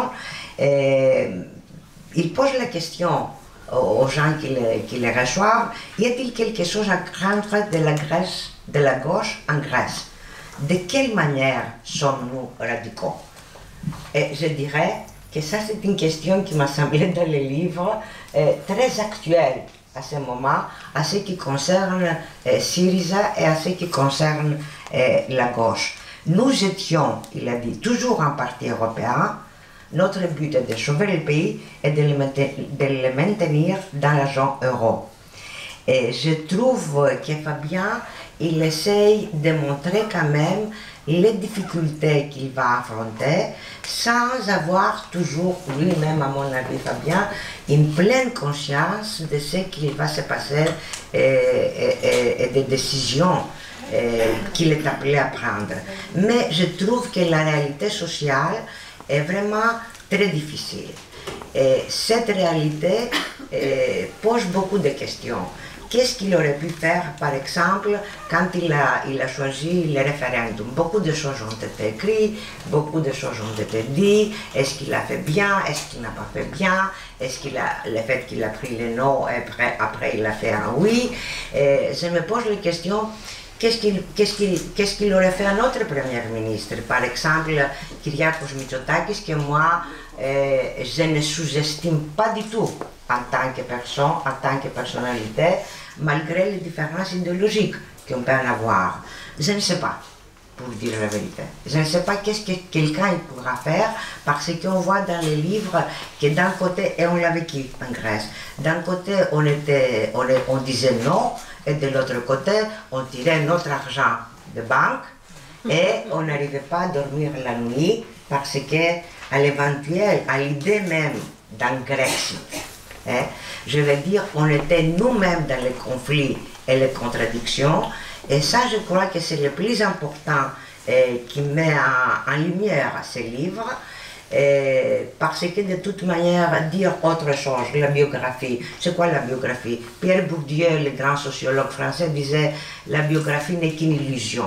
et il pose la question aux gens qui les, qui les reçoivent, y a-t-il quelque chose à craindre de la Grèce, de la gauche en Grèce? De quelle manière sommes-nous radicaux? Et je dirais que ça c'est une question qui m'a semblé dans les livres euh, très actuelle à ce moment, à ce qui concerne euh, Syriza et à ce qui concerne euh, la gauche. Nous étions, il a dit, toujours un parti européen. Notre but est de sauver le pays et de le maintenir, de le maintenir dans la zone euro. Et je trouve que Fabien, il essaye de montrer quand même les difficultés qu'il va affronter sans avoir toujours lui-même, à mon avis, Fabien, une pleine conscience de ce qui va se passer et, et, et des décisions qu'il est appelé à prendre. Mais je trouve que la réalité sociale est vraiment très difficile. Et cette réalité euh, pose beaucoup de questions. Qu'est-ce qu'il aurait pu faire, par exemple, quand il a, il a choisi le référendum? Beaucoup de choses ont été écrites, beaucoup de choses ont été dites. Est-ce qu'il a fait bien? Est-ce qu'il n'a pas fait bien? Est-ce qu'il a, le fait qu'il a pris le non et après, après il a fait un oui? Et je me pose la question, qu'est-ce qu'il qu'est-ce qu'il, qu'est-ce qu'il aurait fait un autre Premier ministre? Par exemple, Kyriakos Mitsotakis, que moi, euh, je ne sous-estime pas du tout en tant que personne, en tant que personnalité, malgré les différences idéologiques qu'on peut en avoir. Je ne sais pas, pour dire la vérité. Je ne sais pas qu'est-ce que quelqu'un pourra faire, parce qu'on voit dans les livres que d'un côté, et on l'a vécu en Grèce, d'un côté on, était, on, on disait non, et de l'autre côté on tirait notre argent de banque, et on n'arrivait pas à dormir la nuit, parce qu'à l'éventuel, à l'idée même d'un Grexit, hein, je veux dire, on était nous-mêmes dans les conflits et les contradictions, et ça je crois que c'est le plus important eh, qui met en, en lumière ces livres, eh, parce que de toute manière, dire autre chose, la biographie, c'est quoi la biographie? Pierre Bourdieu, le grand sociologue français, disait la biographie n'est qu'une illusion,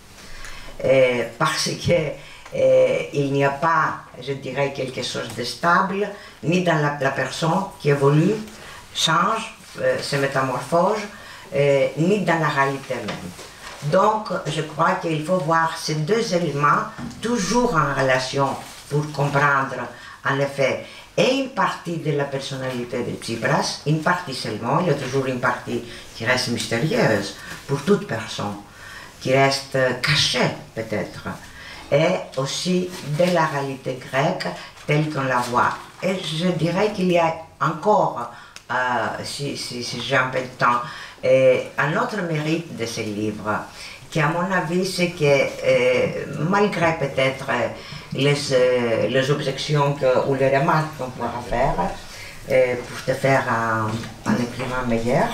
eh, parce que eh, il n'y a pas, je dirais, quelque chose de stable, ni dans la, la personne qui évolue, change, euh, se métamorphose, euh, ni dans la réalité même. Donc, je crois qu'il faut voir ces deux éléments toujours en relation pour comprendre, en effet, et une partie de la personnalité de Tsipras, une partie seulement, il y a toujours une partie qui reste mystérieuse pour toute personne, qui reste cachée peut-être, et aussi de la réalité grecque telle qu'on la voit. Et je dirais qu'il y a encore, euh, si, si, si j'ai un peu de temps, et un autre mérite de ce livre, qui à mon avis c'est que euh, malgré peut-être les, euh, les objections que, ou les remarques qu'on pourra faire, euh, pour te faire un, un écrivain meilleur,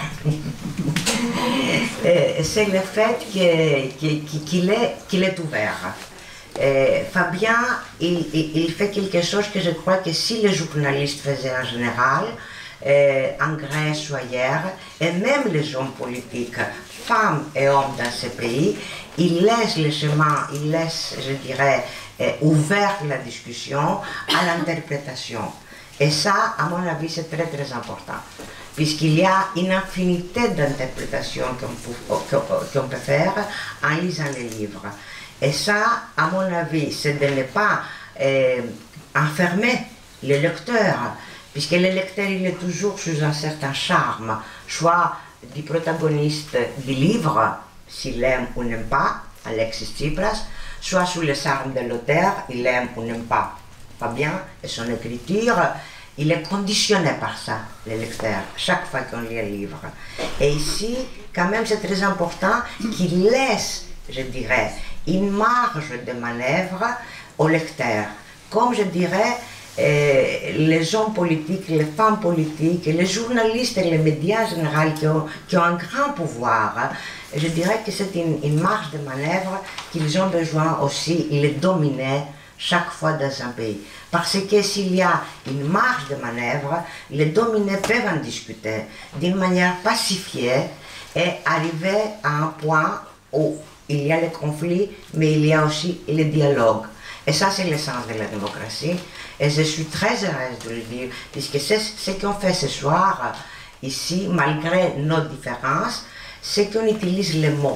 c'est le fait qu'il qu'il est, qu'il est ouvert. Euh, Fabien, il, il, il fait quelque chose que je crois que si les journalistes faisaient en général, euh, en Grèce ou ailleurs, et même les hommes politiques, femmes et hommes dans ces pays, ils laissent le chemin, ils laissent, je dirais, euh, ouvert la discussion à l'interprétation. Et ça, à mon avis, c'est très très important, puisqu'il y a une infinité d'interprétations qu'on peut, qu'on peut faire en lisant les livres. Et ça, à mon avis, c'est de ne pas euh, enfermer le lecteur, puisque le lecteur, il est toujours sous un certain charme, soit du protagoniste du livre, s'il aime ou n'aime pas, Alexis Tsipras, soit sous le charme de l'auteur, il aime ou n'aime pas Fabien et son écriture. Il est conditionné par ça, le lecteur, chaque fois qu'on lit un livre. Et ici, quand même, c'est très important qu'il laisse, je dirais, une marge de manœuvre au lecteur. Comme je dirais, euh, les hommes politiques, les femmes politiques, les journalistes et les médias en général qui ont, qui ont un grand pouvoir, hein, je dirais que c'est une, une marge de manœuvre qu'ils ont besoin aussi de dominer chaque fois dans un pays. Parce que s'il y a une marge de manœuvre, les dominés peuvent en discuter d'une manière pacifiée et arriver à un point où il y a le conflit, mais il y a aussi le dialogue. Et ça, c'est l'essence de la démocratie. Et je suis très heureuse de le dire, puisque c'est ce qu'on fait ce soir, ici, malgré nos différences, c'est qu'on utilise les mots.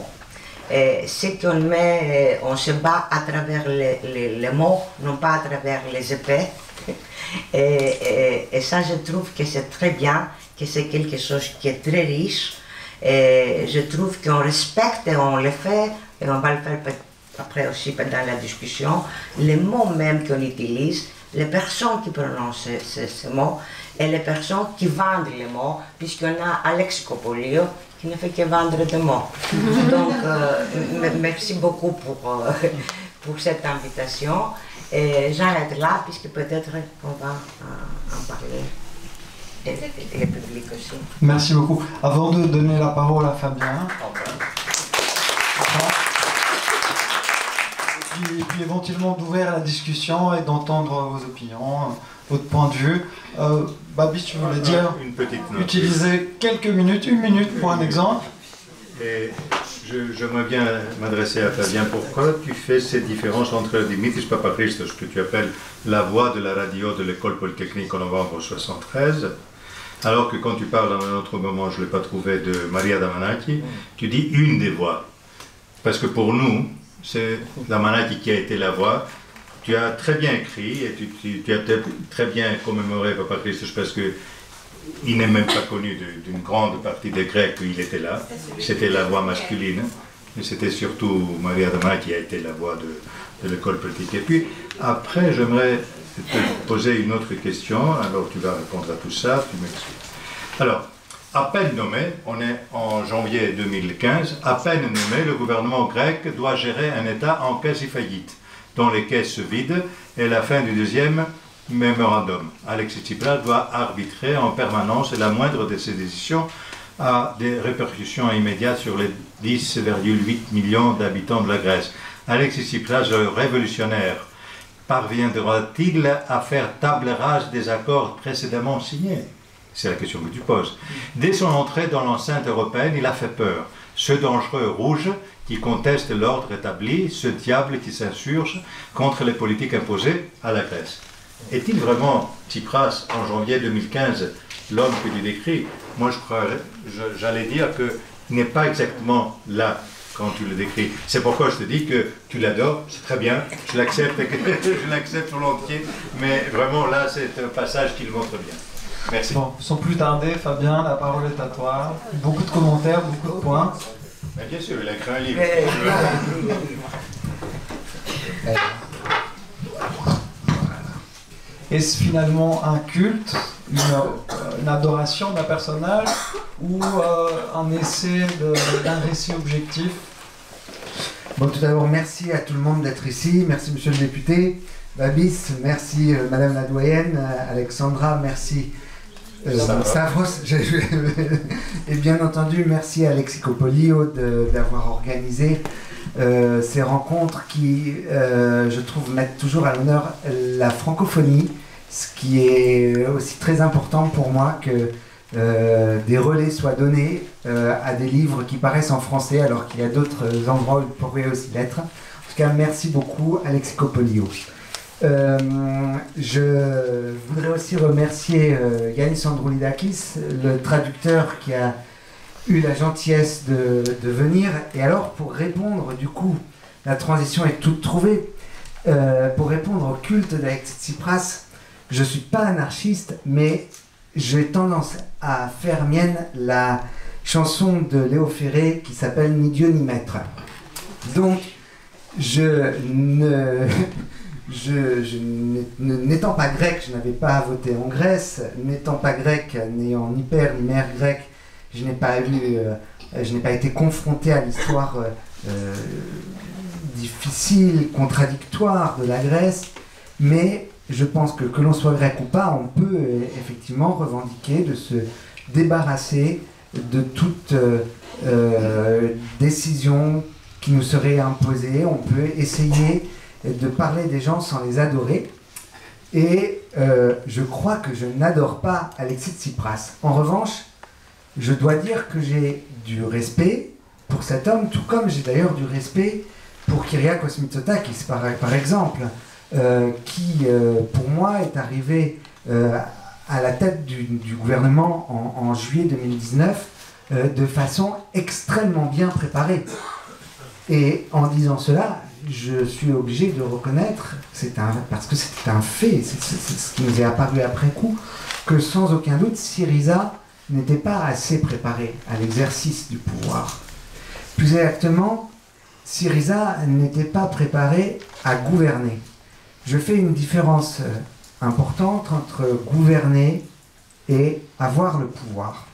C'est qu'on met, on se bat à travers les, les, les mots, non pas à travers les épées. Et, et, et ça, je trouve que c'est très bien, que c'est quelque chose qui est très riche. Et je trouve qu'on respecte et on le fait, et on va le faire après aussi dans la discussion, les mots même qu'on utilise, les personnes qui prononcent ces, ces, ces mots et les personnes qui vendent les mots, puisqu'on a Alex Kopolio qui ne fait que vendre des mots. Donc, euh, merci beaucoup pour, euh, pour cette invitation. Et j'arrête là, puisque peut-être on va euh, en parler. Et, et le public aussi. Merci beaucoup. Avant de donner la parole à Fabien, et puis, et puis éventuellement d'ouvrir la discussion et d'entendre vos opinions, votre point de vue. Euh, Babi, tu voulais dire, une petite note. Utiliser quelques minutes, une minute pour un exemple. Et j'aimerais bien m'adresser à Fabien. Pourquoi tu fais cette différence entre Dimitris Papachristos, que tu appelles la voix de la radio de l'école polytechnique en novembre soixante-treize, alors que quand tu parles à un autre moment, je ne l'ai pas trouvé, de Maria Damanaki, tu dis une des voix. Parce que pour nous, c'est Damanaki qui a été la voix. Tu as très bien écrit et tu, tu, tu as très bien commémoré Papachristos parce qu'il n'est même pas connu d'une grande partie des Grecs où il était là. C'était la voix masculine. Mais c'était surtout Maria Damanaki qui a été la voix de, de l'école politique. Et puis après, j'aimerais te poser une autre question. Alors tu vas répondre à tout ça. Tu m'expliques. Alors, à peine nommé, on est en janvier deux mille quinze, à peine nommé, le gouvernement grec doit gérer un État en quasi-faillite, dont les caisses se vident, et la fin du deuxième mémorandum. Alexis Tsipras doit arbitrer en permanence et la moindre de ses décisions a des répercussions immédiates sur les dix virgule huit millions d'habitants de la Grèce. Alexis Tsipras, le révolutionnaire, parviendra-t-il à faire table rase des accords précédemment signés? C'est la question que tu poses. Dès son entrée dans l'enceinte européenne, il a fait peur. Ce dangereux rouge qui conteste l'ordre établi, ce diable qui s'insurge contre les politiques imposées à la Grèce. Est-il vraiment, Tsipras, en janvier deux mille quinze, l'homme que tu décris? Moi, je crois, j'allais dire qu'il n'est pas exactement là quand tu le décris. C'est pourquoi je te dis que tu l'adores, c'est très bien, je l'accepte, je l'accepte volontiers, mais vraiment là, c'est un passage qui le montre bien. Merci. Bon, sans plus tarder, Fabien, la parole est à toi. Beaucoup de commentaires, beaucoup de points. Mais bien sûr, il a écrit un livre. Est-ce finalement un culte, une, une adoration d'un personnage ou euh, un essai d'un récit objectif? Bon, tout d'abord, merci à tout le monde d'être ici. Merci, monsieur le député. Babis, merci, euh, madame la doyenne. Euh, Alexandra, merci. Euh, Stavros, et bien entendu, merci à Alexis Kopolio d'avoir organisé euh, ces rencontres qui, euh, je trouve, mettent toujours à l'honneur la francophonie ce qui est aussi très important pour moi que euh, des relais soient donnés euh, à des livres qui paraissent en français alors qu'il y a d'autres endroits où ils pourraient aussi l'être. En tout cas, merci beaucoup à Lexicopolio. Euh, je voudrais aussi remercier euh, Yannis Androulidakis, le traducteur qui a eu la gentillesse de, de venir. Et alors, pour répondre, du coup, la transition est toute trouvée. Euh, pour répondre au culte d'Alexis Tsipras, je ne suis pas anarchiste, mais j'ai tendance à faire mienne la chanson de Léo Ferré qui s'appelle Ni Dieu ni Maître. Donc, je ne... Je, je, n'étant pas grec, je n'avais pas voté en Grèce. N'étant pas grec, n'ayant ni père ni mère grec, je n'ai pas eu, euh, je n'ai pas été confronté à l'histoire euh, euh, difficile, contradictoire de la Grèce. Mais je pense que que l'on soit grec ou pas, on peut euh, effectivement revendiquer de se débarrasser de toute euh, euh, décision qui nous serait imposée. On peut essayer de parler des gens sans les adorer. Et euh, je crois que je n'adore pas Alexis Tsipras. En revanche, je dois dire que j'ai du respect pour cet homme, tout comme j'ai d'ailleurs du respect pour Kyriakos Mitsotakis, par, par exemple, euh, qui, euh, pour moi, est arrivé euh, à la tête du, du gouvernement en, en juillet deux mille dix-neuf euh, de façon extrêmement bien préparée. Et en disant cela, je suis obligé de reconnaître, c'est un, parce que c'est un fait, c'est, c'est, c'est ce qui nous est apparu après coup, que sans aucun doute, Syriza n'était pas assez préparé à l'exercice du pouvoir. Plus exactement, Syriza n'était pas préparé à gouverner. Je fais une différence importante entre gouverner et avoir le pouvoir.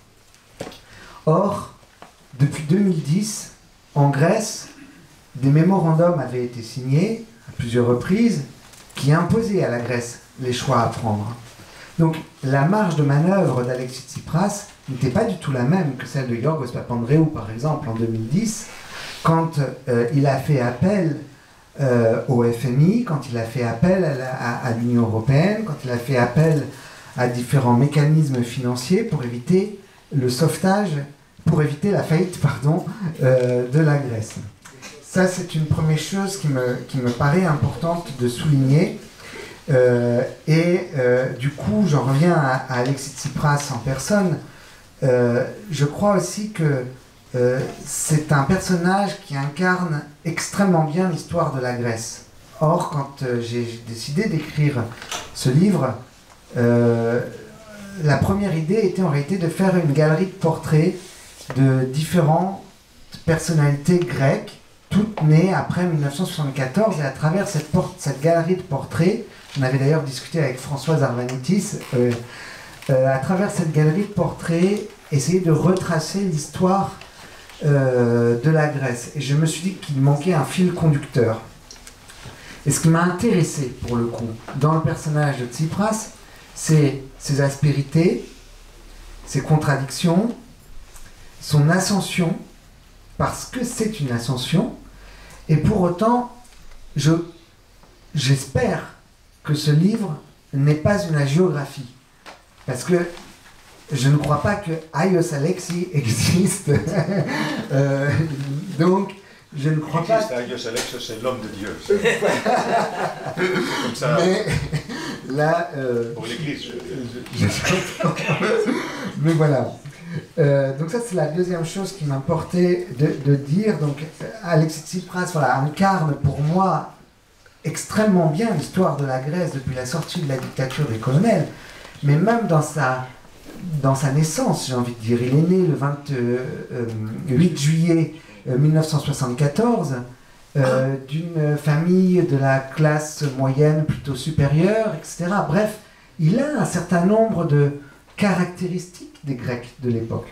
Or, depuis deux mille dix, en Grèce, des mémorandums avaient été signés à plusieurs reprises qui imposaient à la Grèce les choix à prendre. Donc la marge de manœuvre d'Alexis Tsipras n'était pas du tout la même que celle de Yorgos Papandreou, par exemple, en deux mille dix, quand euh, il a fait appel euh, au F M I, quand il a fait appel à, la, à, à l'Union européenne, quand il a fait appel à différents mécanismes financiers pour éviter le sauvetage, pour éviter la faillite, pardon, euh, de la Grèce. Ça, c'est une première chose qui me, qui me paraît importante de souligner. Euh, et euh, du coup, j'en reviens à, à Alexis Tsipras en personne. Euh, je crois aussi que euh, c'est un personnage qui incarne extrêmement bien l'histoire de la Grèce. Or, quand euh, j'ai décidé d'écrire ce livre, euh, la première idée était en réalité de faire une galerie de portraits de différentes personnalités grecques, toutes nées après mille neuf cent soixante-quatorze, et à travers cette, porte, cette galerie de portraits, on avait d'ailleurs discuté avec Françoise Arvanitis, euh, euh, à travers cette galerie de portraits, essayer de retracer l'histoire euh, de la Grèce. Et je me suis dit qu'il manquait un fil conducteur. Et ce qui m'a intéressé, pour le coup, dans le personnage de Tsipras, c'est ses aspérités, ses contradictions, son ascension, parce que c'est une ascension, et pour autant, je, j'espère que ce livre n'est pas une hagiographie, parce que je ne crois pas que Aios Alexis existe, euh, donc je ne crois pas... Aios Alexis, c'est l'homme de Dieu. Comme ça. Mais là... Euh, pour l'Église. Je... Je, je, mais voilà. Euh, donc ça, c'est la deuxième chose qui m'importait de, de dire. Donc Alexis Tsipras, voilà, incarne pour moi extrêmement bien l'histoire de la Grèce depuis la sortie de la dictature des colonels, mais même dans sa, dans sa naissance, j'ai envie de dire. Il est né le vingt-huit juillet mille neuf cent soixante-quatorze euh, d'une famille de la classe moyenne plutôt supérieure, et cetera. Bref, il a un certain nombre de caractéristiques des Grecs de l'époque.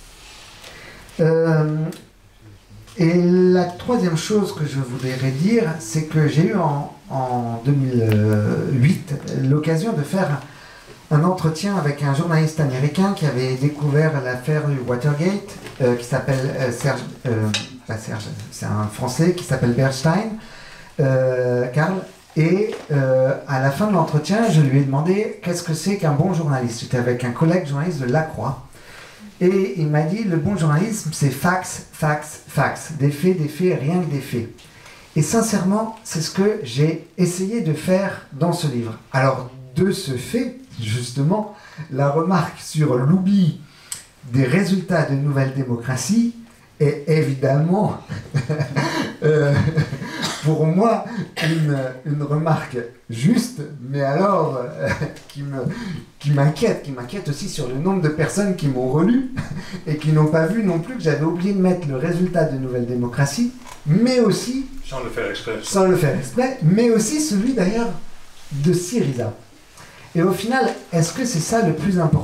Euh, et la troisième chose que je voudrais dire, c'est que j'ai eu en, en deux mille huit l'occasion de faire un entretien avec un journaliste américain qui avait découvert l'affaire du Watergate, euh, qui s'appelle euh, Serge, euh, pas Serge, c'est un Français qui s'appelle Bernstein, euh, Karl, Et euh, à la fin de l'entretien, je lui ai demandé qu'est-ce que c'est qu'un bon journaliste. J'étais avec un collègue journaliste de La Croix. Et il m'a dit, le bon journalisme, c'est fax, fax, fax. Des faits, des faits, rien que des faits. Et sincèrement, c'est ce que j'ai essayé de faire dans ce livre. Alors, de ce fait, justement, la remarque sur l'oubli des résultats de Nouvelle Démocratie est évidemment, euh, pour moi, une, une remarque juste, mais alors, euh, qui me, qui m'inquiète, qui m'inquiète aussi sur le nombre de personnes qui m'ont relu et qui n'ont pas vu non plus que j'avais oublié de mettre le résultat de Nouvelle Démocratie, mais aussi, sans le faire exprès, sans le faire exprès, mais aussi celui d'ailleurs de Syriza. Et au final, est-ce que c'est ça le plus important ?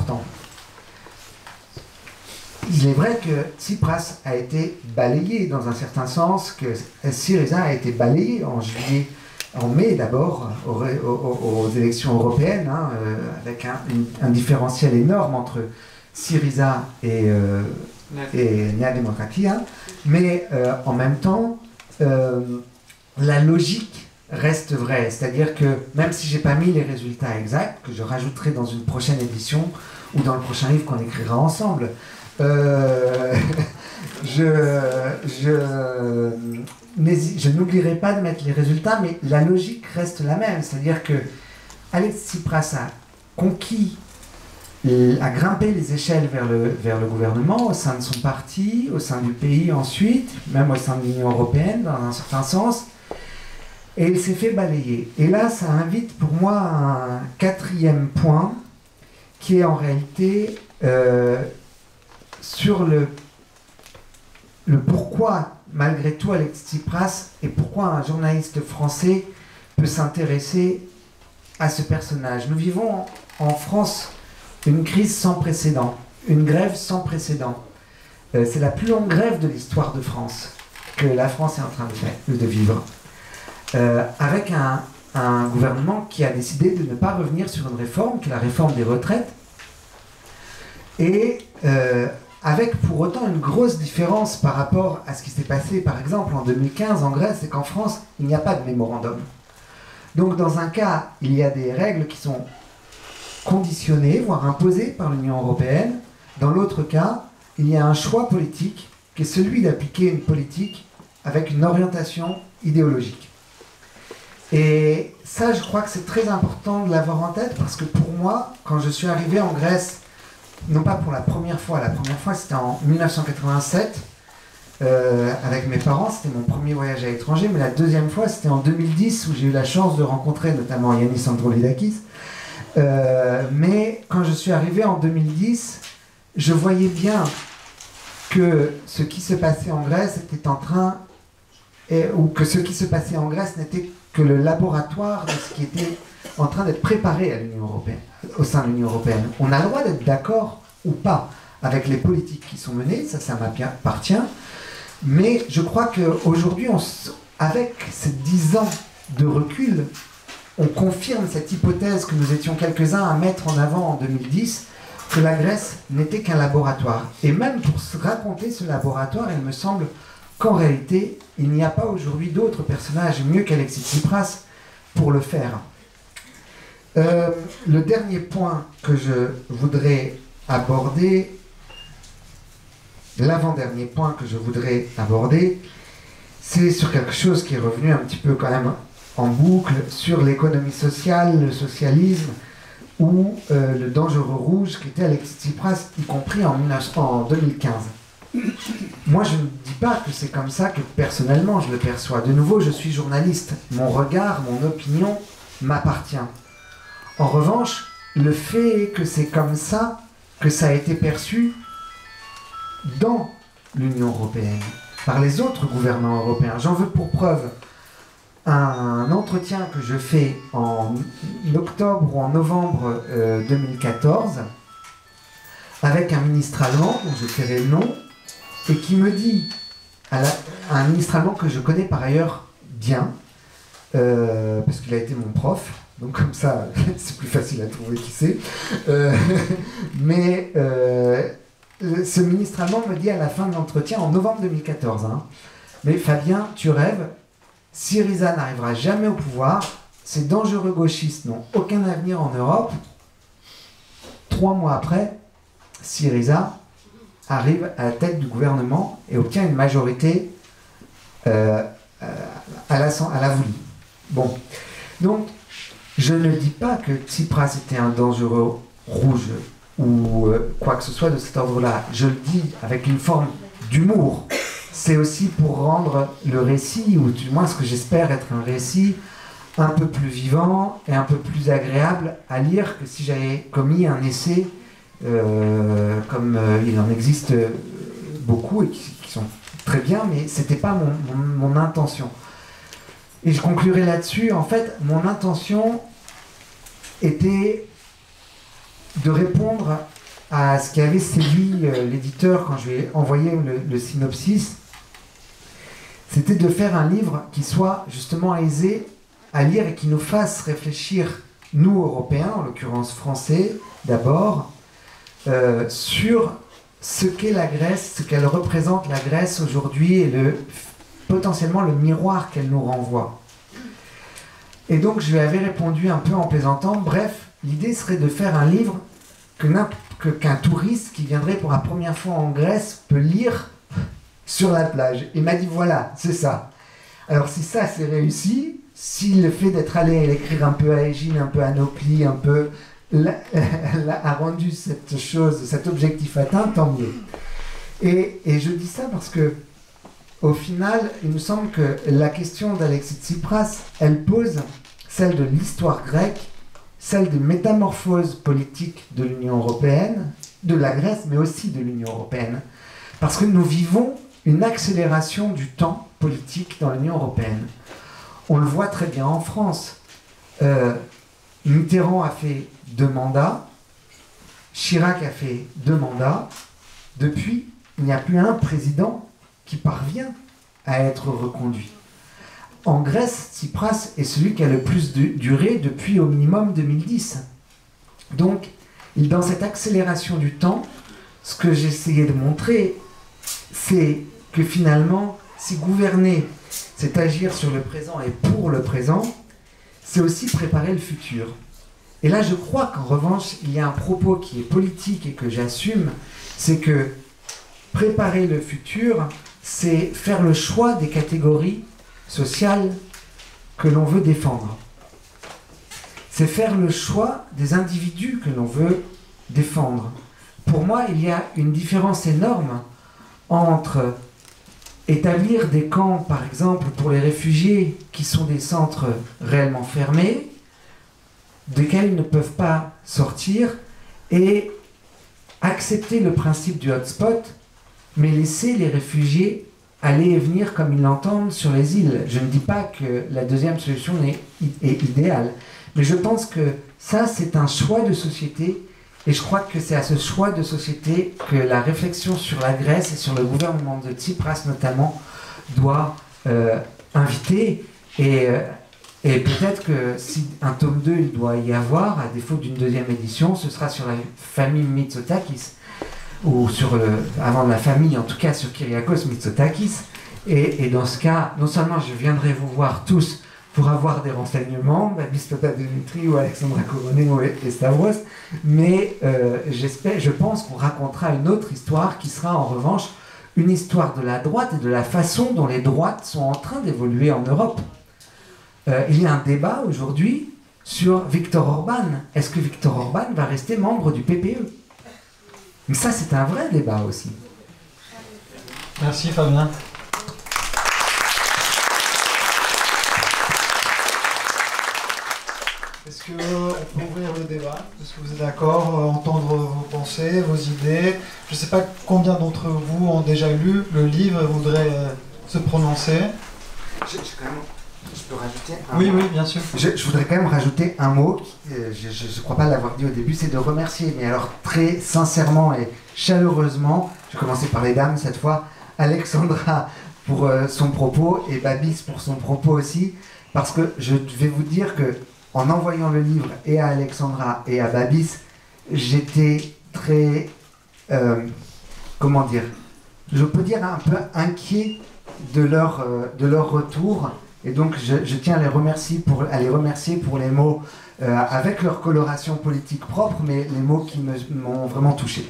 Il est vrai que Tsipras a été balayé dans un certain sens, que Syriza a été balayé en juillet, en mai d'abord, aux, aux, aux élections européennes, hein, euh, avec un, une, un différentiel énorme entre Syriza et, euh, et Nea Demokratia, mais euh, en même temps, euh, la logique reste vraie, c'est-à-dire que même si j'ai pas mis les résultats exacts, que je rajouterai dans une prochaine édition ou dans le prochain livre qu'on écrira ensemble, Euh, je, je, je n'oublierai pas de mettre les résultats, mais la logique reste la même. C'est-à-dire que Alexis Tsipras a conquis, a grimpé les échelles vers le, vers le gouvernement, au sein de son parti, au sein du pays ensuite, même au sein de l'Union européenne, dans un certain sens, et il s'est fait balayer. Et là, ça invite pour moi un quatrième point, qui est en réalité... Euh, sur le, le pourquoi, malgré tout, Alexis Tsipras, et pourquoi un journaliste français peut s'intéresser à ce personnage. Nous vivons en France une crise sans précédent, une grève sans précédent. Euh, c'est la plus longue grève de l'histoire de France que la France est en train de, faire, de vivre. Euh, avec un, un gouvernement qui a décidé de ne pas revenir sur une réforme, qui est la réforme des retraites, et... Euh, avec pour autant une grosse différence par rapport à ce qui s'est passé par exemple en deux mille quinze en Grèce, c'est qu'en France, il n'y a pas de mémorandum. Donc dans un cas, il y a des règles qui sont conditionnées, voire imposées par l'Union européenne. Dans l'autre cas, il y a un choix politique qui est celui d'appliquer une politique avec une orientation idéologique. Et ça, je crois que c'est très important de l'avoir en tête parce que pour moi, quand je suis arrivé en Grèce, non pas pour la première fois, la première fois c'était en mille neuf cent quatre-vingt-sept, euh, avec mes parents, c'était mon premier voyage à l'étranger, mais la deuxième fois c'était en deux mille dix où j'ai eu la chance de rencontrer notamment Yannis Androulidakis. Euh, mais quand je suis arrivé en deux mille dix, je voyais bien que ce qui se passait en Grèce était en train, et, ou que ce qui se passait en Grèce n'était que le laboratoire de ce qui était en train d'être préparé à l'Union européenne, au sein de l'Union européenne. On a le droit d'être d'accord ou pas avec les politiques qui sont menées, ça, ça m'appartient, mais je crois qu'aujourd'hui, avec ces dix ans de recul, on confirme cette hypothèse que nous étions quelques-uns à mettre en avant en deux mille dix, que la Grèce n'était qu'un laboratoire. Et même pour se raconter ce laboratoire, il me semble qu'en réalité, il n'y a pas aujourd'hui d'autres personnages mieux qu'Alexis Tsipras pour le faire. Euh, le dernier point que je voudrais aborder, l'avant-dernier point que je voudrais aborder, c'est sur quelque chose qui est revenu un petit peu quand même en boucle, sur l'économie sociale, le socialisme, ou euh, le dangereux rouge qui était Alexis Tsipras, y compris en, en deux mille quinze. Moi, je ne dis pas que c'est comme ça que personnellement je le perçois. De nouveau, je suis journaliste. Mon regard, mon opinion m'appartient. En revanche, le fait est que c'est comme ça que ça a été perçu dans l'Union européenne, par les autres gouvernants européens. J'en veux pour preuve un entretien que je fais en octobre ou en novembre euh, deux mille quatorze avec un ministre allemand, dont je tairai le nom, et qui me dit, à la, un ministre allemand que je connais par ailleurs bien, euh, parce qu'il a été mon prof, donc comme ça, c'est plus facile à trouver qui c'est. Euh, mais euh, ce ministre allemand me dit à la fin de l'entretien, en novembre deux mille quatorze, hein, mais Fabien, tu rêves, Syriza n'arrivera jamais au pouvoir, ces dangereux gauchistes n'ont aucun avenir en Europe. Trois mois après, Syriza arrive à la tête du gouvernement et obtient une majorité euh, à la, à la Voulie. Bon, donc je ne dis pas que Tsipras était un dangereux rouge ou euh, quoi que ce soit de cet ordre-là. Je le dis avec une forme d'humour. C'est aussi pour rendre le récit, ou du moins ce que j'espère être un récit, un peu plus vivant et un peu plus agréable à lire que si j'avais commis un essai euh, comme euh, il en existe beaucoup et qui, qui sont très bien, mais c'était pas mon, mon, mon intention. Et je conclurai là-dessus. En fait, mon intention était de répondre à ce qu'avait séduit euh, l'éditeur quand je lui ai envoyé le, le synopsis. C'était de faire un livre qui soit justement aisé à lire et qui nous fasse réfléchir, nous Européens, en l'occurrence Français d'abord, euh, sur ce qu'est la Grèce, ce qu'elle représente la Grèce aujourd'hui et le, potentiellement le miroir qu'elle nous renvoie. Et donc je lui avais répondu un peu en plaisantant, bref, l'idée serait de faire un livre que, que, qu'un touriste qui viendrait pour la première fois en Grèce peut lire sur la plage. Il m'a dit voilà, c'est ça. Alors si ça c'est réussi, si le fait d'être allé écrire un peu à Égine, un peu à Nocli, un peu la, la, a rendu cette chose, cet objectif atteint, tant mieux. Et, et je dis ça parce que au final, il me semble que la question d'Alexis Tsipras, elle pose celle de l'histoire grecque, celle des métamorphoses politiques de l'Union européenne, de la Grèce, mais aussi de l'Union européenne. Parce que nous vivons une accélération du temps politique dans l'Union européenne. On le voit très bien en France. Euh, Mitterrand a fait deux mandats, Chirac a fait deux mandats. Depuis, il n'y a plus un président qui parvient à être reconduit. En Grèce, Tsipras est celui qui a le plus de, duré depuis au minimum deux mille dix. Donc, dans cette accélération du temps, ce que j'essayais de montrer, c'est que finalement, si gouverner, c'est agir sur le présent et pour le présent, c'est aussi préparer le futur. Et là, je crois qu'en revanche, il y a un propos qui est politique et que j'assume, c'est que préparer le futur, c'est faire le choix des catégories sociales que l'on veut défendre. C'est faire le choix des individus que l'on veut défendre. Pour moi, il y a une différence énorme entre établir des camps, par exemple, pour les réfugiés qui sont des centres réellement fermés, desquels ils ne peuvent pas sortir, et accepter le principe du hotspot, mais laisser les réfugiés aller et venir comme ils l'entendent sur les îles. Je ne dis pas que la deuxième solution est, est idéale, mais je pense que ça, c'est un choix de société, et je crois que c'est à ce choix de société que la réflexion sur la Grèce et sur le gouvernement de Tsipras notamment doit euh, inviter. Et, euh, et peut-être que si un tome deux il doit y avoir, à défaut d'une deuxième édition, ce sera sur la famille Mitsotakis, ou sur le, avant de la famille, en tout cas sur Kyriakos Mitsotakis. Et, et dans ce cas, non seulement je viendrai vous voir tous pour avoir des renseignements, Babis Papademitri ou Alexandra Koroné et Stavros, mais euh, j'espère, je pense qu'on racontera une autre histoire qui sera en revanche une histoire de la droite et de la façon dont les droites sont en train d'évoluer en Europe. Euh, il y a un débat aujourd'hui sur Viktor Orban. Est-ce que Viktor Orban va rester membre du P P E? Mais ça, c'est un vrai débat aussi. Merci Fabien. Est-ce qu'on peut ouvrir le débat? Est-ce que vous êtes d'accord? Entendre vos pensées, vos idées? Je ne sais pas combien d'entre vous ont déjà lu le livre et voudraient euh, se prononcer. Je, je, quand même, je peux rajouter un Oui, mot. oui, bien sûr. Je, je voudrais quand même rajouter un mot, euh, je ne crois pas l'avoir dit au début, c'est de remercier, mais alors très sincèrement et chaleureusement, je vais commencer par les dames cette fois, Alexandra pour euh, son propos et Babis pour son propos aussi, parce que je vais vous dire que en envoyant le livre et à Alexandra et à Babis, j'étais très, euh, comment dire, je peux dire un peu inquiet de leur, euh, de leur retour. Et donc je, je tiens à les remercier pour, à les remercier pour les mots euh, avec leur coloration politique propre, mais les mots qui me- m'ont vraiment touché.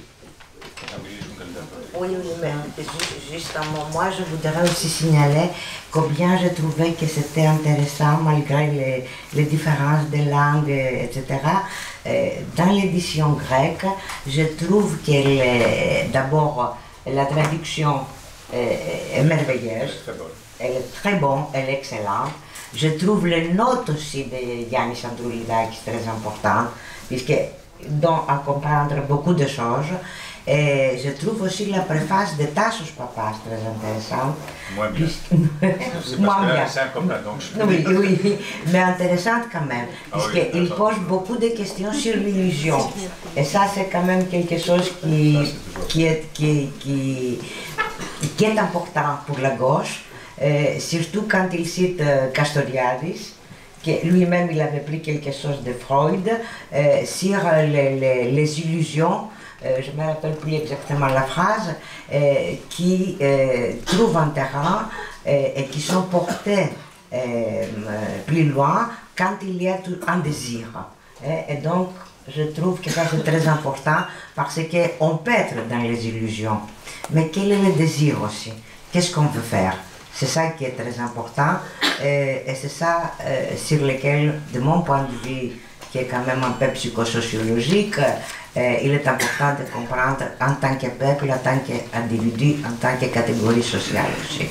Oui, oui, mais ju- juste un mot. Moi, je voudrais aussi signaler combien je trouvais que c'était intéressant, malgré les, les différences de langue, et cetera. Euh, Dans l'édition grecque, je trouve que les- d'abord, la traduction est, est merveilleuse. Elle est très bonne, elle est excellente. Je trouve les notes aussi de Yannis Androulidakis très importantes, puisqu'elles donnent à comprendre beaucoup de choses. Et je trouve aussi la préface de Tassos Papas très intéressante. Moins bien. Puisque- Moins bien. C'est un copain, donc je peux Oui, dire. oui, mais intéressante quand même, Ah oui, puisqu'il intéressant. pose beaucoup de questions sur l'illusion. Et ça, c'est quand même quelque chose qui, Ça, c'est toujours- qui, est, qui, qui, qui est important pour la gauche, euh, surtout quand il cite euh, Castoriadis, que lui-même il avait pris quelque chose de Freud, euh, sur euh, les, les- les illusions. Euh, je ne me rappelle plus exactement la phrase, euh, qui euh, trouvent un terrain euh, et qui sont portés euh, plus loin quand il y a tout un désir. Et, et donc, je trouve que ça c'est très important parce qu'on peut être dans les illusions. Mais quel est le désir aussi? Qu'est-ce qu'on veut faire? C'est ça qui est très important et, et c'est ça euh, sur lequel, de mon point de vue, qui est quand même un peu psychosociologique, euh, il est important de comprendre en tant que peuple, en tant qu'individu, en tant que catégorie sociale aussi.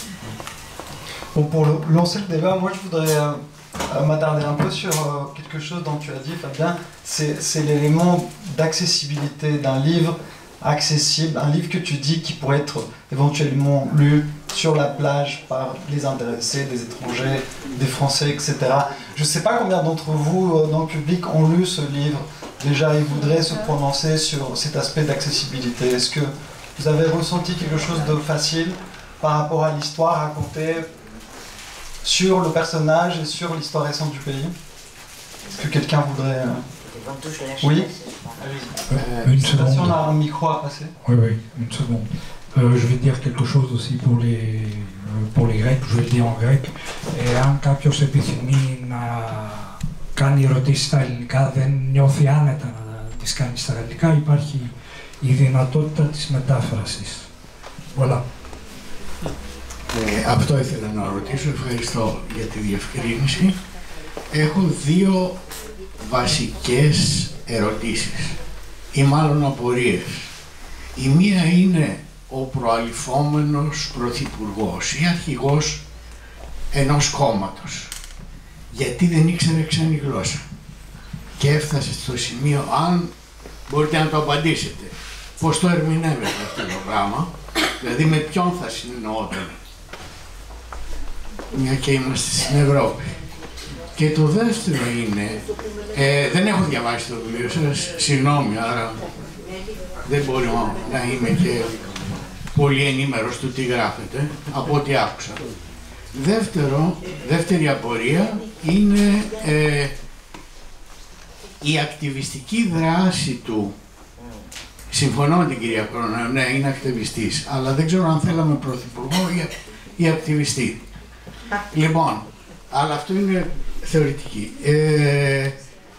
Bon, pour le- lancer le débat, moi je voudrais euh, euh, m'attarder un peu sur euh, quelque chose dont tu as dit, Fabien. C'est c'est l'élément d'accessibilité d'un livre accessible, un livre que tu dis qui pourrait être éventuellement lu sur la plage par les intéressés, des étrangers, des Français, et cetera. Je ne sais pas combien d'entre vous euh, dans le public ont lu ce livre. Déjà, ils voudraient se prononcer sur cet aspect d'accessibilité. Est-ce que vous avez ressenti quelque chose de facile par rapport à l'histoire racontée sur le personnage et sur l'histoire récente du pays? Est-ce que quelqu'un voudrait... euh, Ils vont tous lâcher, Oui. c'est ça. Euh, une Je sais pas si on seconde. a un micro à passer. Oui, oui, une seconde. Euh, je vais dire quelque chose aussi pour les, euh, pour les Grecs, je vais le dire en grec. Εάν κάποιος επιθυμεί να κάνει ερωτήσεις στα ελληνικά, δεν νιώθει άνετα να τις κάνει στα γαλλικά, υπάρχει η δυνατότητα της μετάφρασης. Voilà. Ε, αυτό ήθελα να ρωτήσω, ευχαριστώ για τη διευκρίνηση. Έχω δύο βασικές ερωτήσεις ή μάλλον απορίες. Η μία είναι ο προαληφόμενος πρωθυπουργός ή αρχηγός ενός κόμματος. Γιατί δεν ήξερε ξένη γλώσσα και έφτασε στο σημείο, αν μπορείτε να το απαντήσετε, πώς το ερμηνεύετε αυτό το πράγμα, δηλαδή με ποιον θα συνεννοόταν, μια και είμαστε στην Ευρώπη. Και το δεύτερο είναι, ε, δεν έχω διαβάσει το βιβλίο σας, συγγνώμη, άρα δεν μπορώ να είμαι και πολύ ενήμερος του τι γράφετε, από ό,τι άκουσα. Δεύτερο, δεύτερη απορία είναι ε, η ακτιβιστική δράση του. Συμφωνώ με την κυρία Κρόνα, ναι, είναι ακτιβιστής, αλλά δεν ξέρω αν θέλαμε πρωθυπουργό ή, ή ακτιβιστή. Λοιπόν, αλλά αυτό είναι θεωρητική. Ε,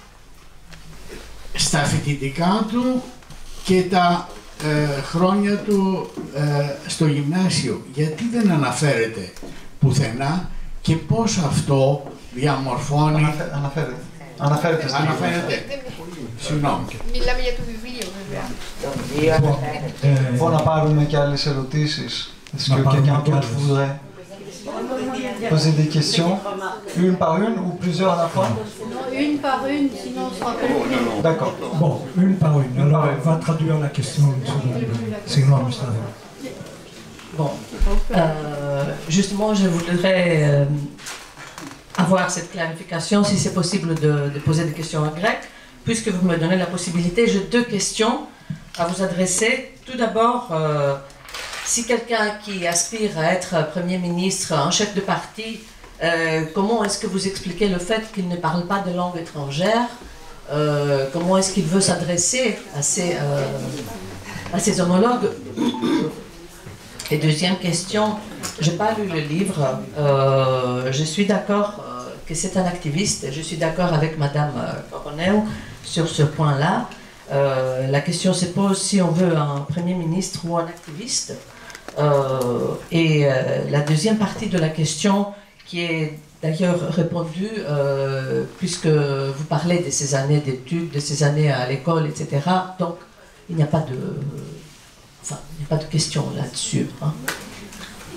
στα φοιτητικά του και τα ε, χρόνια του ε, στο γυμνάσιο, γιατί δεν αναφέρεται πουθενά και πώς αυτό διαμορφώνει... Αναφε- Αναφέρεται. Αναφέρεται στο livre. Αναφέρεται. Συγγνώμη. Μιλάμε για το βιβλίο, βέβαια. Το βιβλίο αναφέρεται. Ε, Faut να πάρουμε και άλλες ερωτήσεις. Est-ce Να que πάρουμε quelqu'un και d'autre άλλες. voudrait poser des questions? Une par une ou plusieurs à la fois? Non, une par une, sinon on se rappelle plus. D'accord. Bon, une par une. Alors, va traduire la question une seconde. Sinon, Mustafa. Bon, euh, justement, je voudrais euh, avoir cette clarification, si c'est possible de, de poser des questions en grec, puisque vous me donnez la possibilité. J'ai deux questions à vous adresser. Tout d'abord, euh, si quelqu'un qui aspire à être Premier ministre, un chef de parti, euh, comment est-ce que vous expliquez le fait qu'il ne parle pas de langue étrangère? Euh, comment est-ce qu'il veut s'adresser à ses, euh, à ses homologues? Et deuxième question, je n'ai pas lu le livre. Euh, je suis d'accord euh, que c'est un activiste. Je suis d'accord avec Madame Coronel sur ce point-là. Euh, la question se pose si on veut un Premier ministre ou un activiste. Euh, et euh, la deuxième partie de la question, qui est d'ailleurs répondue, euh, puisque vous parlez de ces années d'études, de ces années à l'école, et cetera. Donc, il n'y a pas de, enfin, il n'y a pas de question là-dessus. Hein. Fabien ?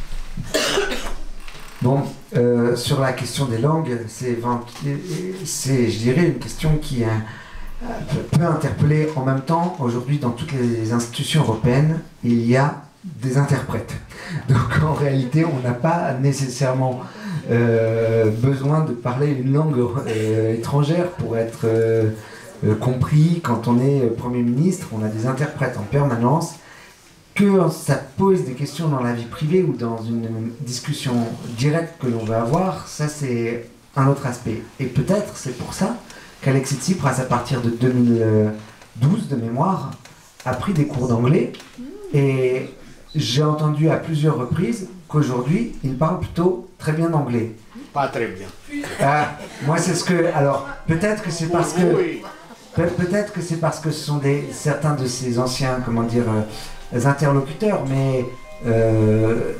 Bon, euh, sur la question des langues, c'est, c'est, je dirais, une question qui euh, peut interpeller en même temps. Aujourd'hui, dans toutes les institutions européennes, il y a des interprètes. Donc, en réalité, on n'a pas nécessairement euh, besoin de parler une langue euh, étrangère pour être euh, euh, compris. Quand on est Premier ministre, on a des interprètes en permanence. Que ça pose des questions dans la vie privée ou dans une discussion directe que l'on veut avoir, ça c'est un autre aspect. Et peut-être c'est pour ça qu'Alexis Tsipras, à partir de deux mille douze de mémoire, a pris des cours d'anglais. Et j'ai entendu à plusieurs reprises qu'aujourd'hui, il parle plutôt très bien anglais. Pas très bien. Ah, moi c'est ce que... Alors peut-être que c'est parce que... Pe- peut-être que c'est parce que ce sont des, certains de ces anciens, comment dire... Euh, interlocuteurs, mais euh,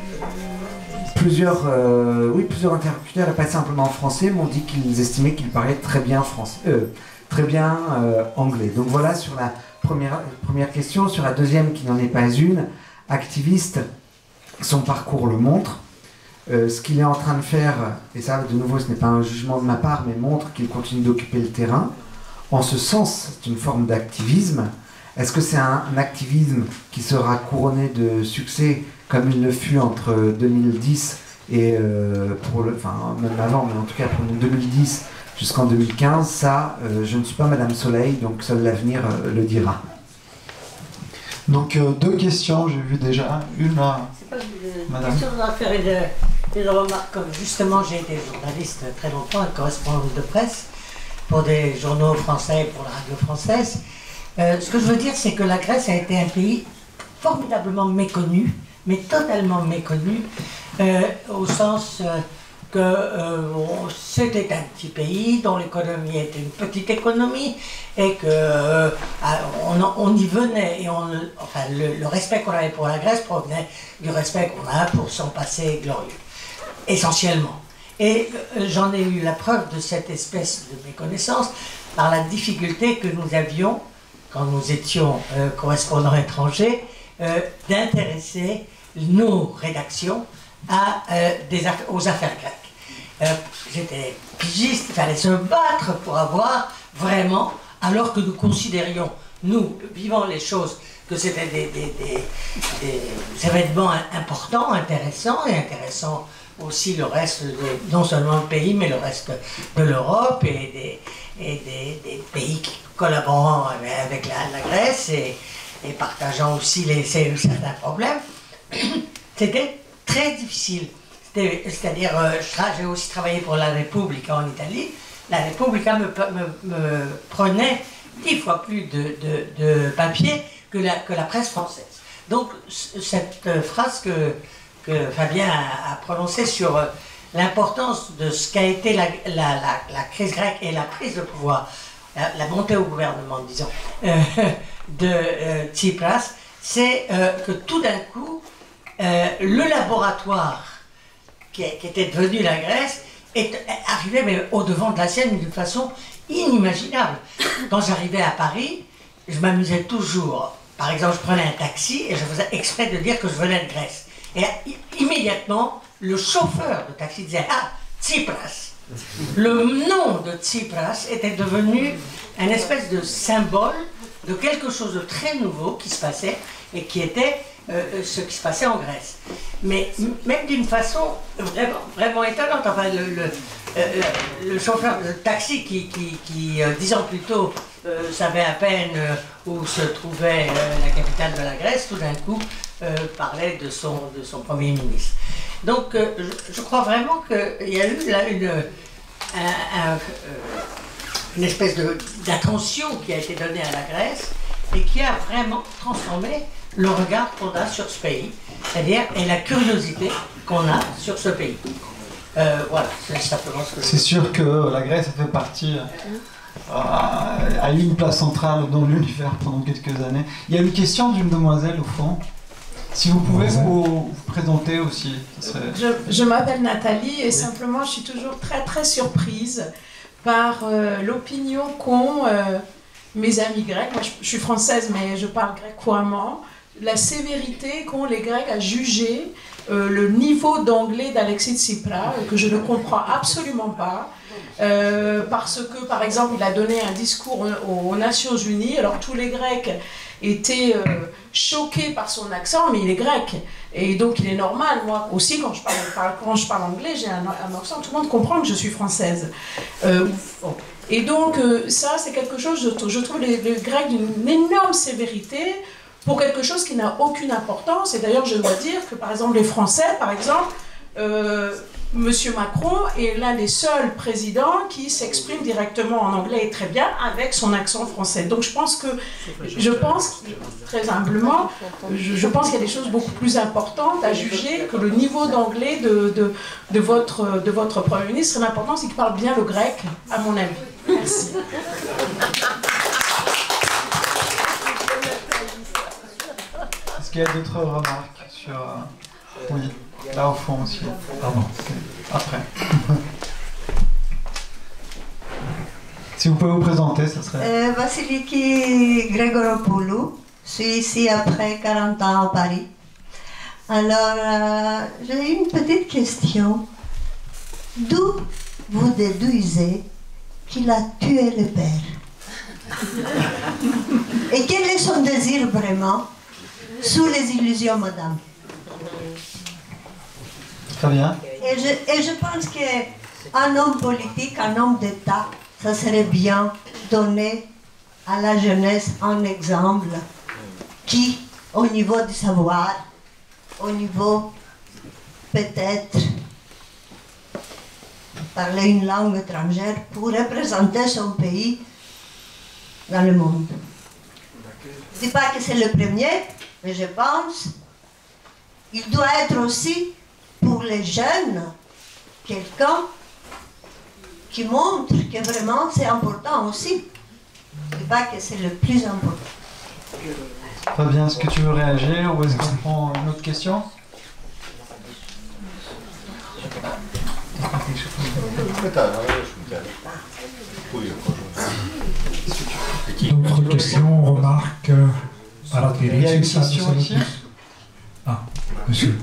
plusieurs, euh, oui, plusieurs interlocuteurs, et pas simplement français, m'ont dit qu'ils estimaient qu'ils parlaient très bien français, euh, très bien euh, anglais. Donc voilà sur la première, première question. Sur la deuxième, qui n'en est pas une, activiste, son parcours le montre. Euh, ce qu'il est en train de faire, et ça de nouveau ce n'est pas un jugement de ma part, mais montre qu'il continue d'occuper le terrain. En ce sens, c'est une forme d'activisme. Est-ce que c'est un, un activisme qui sera couronné de succès comme il le fut entre deux mille dix et euh, pour le, enfin même avant, mais en tout cas pour deux mille dix jusqu'en deux mille quinze? Ça, euh, je ne suis pas Madame Soleil, donc seul l'avenir euh, le dira. Donc euh, deux questions, j'ai vu déjà. Une à Madame. Je voudrais faire une, une remarque. Comme justement, j'ai été journaliste très longtemps, correspondante de presse pour des journaux français et pour la radio française. Euh, ce que je veux dire, c'est que la Grèce a été un pays formidablement méconnu, mais totalement méconnu, euh, au sens euh, que euh, bon, c'était un petit pays dont l'économie était une petite économie et que euh, on, on y venait et on, enfin, le, le respect qu'on avait pour la Grèce provenait du respect qu'on a pour son passé glorieux, essentiellement. Et euh, j'en ai eu la preuve de cette espèce de méconnaissance par la difficulté que nous avions quand nous étions euh, correspondants étrangers, euh, d'intéresser nos rédactions à, euh, des aff- aux affaires grecques. Euh, j'étais pigiste, il fallait se battre pour avoir vraiment, alors que nous considérions, nous, vivant les choses, que c'était des, des, des, des événements importants, intéressants, et intéressants aussi le reste, de, non seulement le pays, mais le reste de l'Europe et des, et des, des pays qui collaborant avec la, la Grèce et, et partageant aussi les, certains problèmes. C'était très difficile. C'était, c'est-à-dire, euh, j'ai aussi travaillé pour la Repubblica en Italie. La Repubblica me, me, me prenait dix fois plus de, de, de papier que la, que la presse française. Donc, cette phrase que, que Fabien a, a prononcée sur euh, l'importance de ce qu'a été la, la, la, la crise grecque et la prise de pouvoir, la, la montée au gouvernement, disons, euh, de euh, Tsipras, c'est euh, que tout d'un coup, euh, le laboratoire qui, qui était devenu la Grèce est arrivé mais au-devant de la scène d'une façon inimaginable. Quand j'arrivais à Paris, je m'amusais toujours. Par exemple, je prenais un taxi et je faisais exprès de dire que je venais de Grèce. Et immédiatement, le chauffeur de taxi disait « Ah, Tsipras !» Le nom de Tsipras était devenu un espèce de symbole de quelque chose de très nouveau qui se passait et qui était euh, ce qui se passait en Grèce. Mais même d'une façon vraiment, vraiment étonnante. Enfin, le, le, euh, le chauffeur de taxi qui, qui, qui euh, dix ans plus tôt, euh, savait à peine euh, où se trouvait euh, la capitale de la Grèce, tout d'un coup euh, parlait de son, de son Premier ministre. Donc, euh, je, je crois vraiment qu'il y a eu là une, un, un, euh, une espèce de, d'attention qui a été donnée à la Grèce et qui a vraiment transformé le regard qu'on a sur ce pays, c'est-à-dire et la curiosité qu'on a sur ce pays. Euh, voilà, c'est simplement ce que je... C'est sûr que la Grèce a fait partie, euh, a eu une place centrale dans l'univers pendant quelques années. Il y a une question d'une demoiselle au fond. Si vous pouvez vous, vous présenter aussi. Ça serait... Je, je m'appelle Nathalie et oui. Simplement je suis toujours très très surprise par euh, l'opinion qu'ont euh, mes amis grecs. Moi je, je suis française mais je parle grec couramment. La sévérité qu'ont les Grecs à juger euh, le niveau d'anglais d'Alexis Tsipras, que je ne comprends absolument pas. Euh, parce que, par exemple, il a donné un discours aux, aux Nations Unies. Alors, tous les Grecs étaient euh, choqués par son accent, mais il est grec. Et donc, il est normal. Moi aussi, quand je parle, quand je parle anglais, j'ai un, un accent. Tout le monde comprend que je suis française. Euh, bon. Et donc, euh, ça, c'est quelque chose, je, je trouve les, les Grecs d'une énorme sévérité pour quelque chose qui n'a aucune importance. Et d'ailleurs, je dois dire que, par exemple, les Français, par exemple, euh, Monsieur Macron est l'un des seuls présidents qui s'exprime directement en anglais et très bien avec son accent français. Donc je pense que, je pense, très humblement, je, je pense qu'il y a des choses beaucoup plus importantes à juger que le niveau d'anglais de, de, de, votre, de votre Premier ministre. L'important, c'est qu'il parle bien le grec, à mon avis. Merci. Est-ce qu'il y a d'autres remarques sur... Euh... Oui. Là au fond aussi. Pardon. Après. Si vous pouvez vous présenter, ça serait... Euh, Vasiliki Gregoropoulou. Je suis ici après quarante ans à Paris. Alors, euh, j'ai une petite question. D'où vous déduisez qu'il a tué le père? Et quel est son désir vraiment? Sous les illusions, madame. Très bien. Et je, et je pense qu'un homme politique, un homme d'État, ça serait bien donner à la jeunesse un exemple qui, au niveau du savoir, au niveau peut-être parler une langue étrangère, pour représenter son pays dans le monde. Je ne dis pas que c'est le premier, mais je pense qu'il doit être aussi pour les jeunes, quelqu'un qui montre que vraiment c'est important aussi. Je ne dis pas que c'est le plus important. Très bien, est-ce que tu veux réagir ou est-ce qu'on prend une autre question? D'autres questions, remarques à la télé? Il y a une question ici. Ah, monsieur.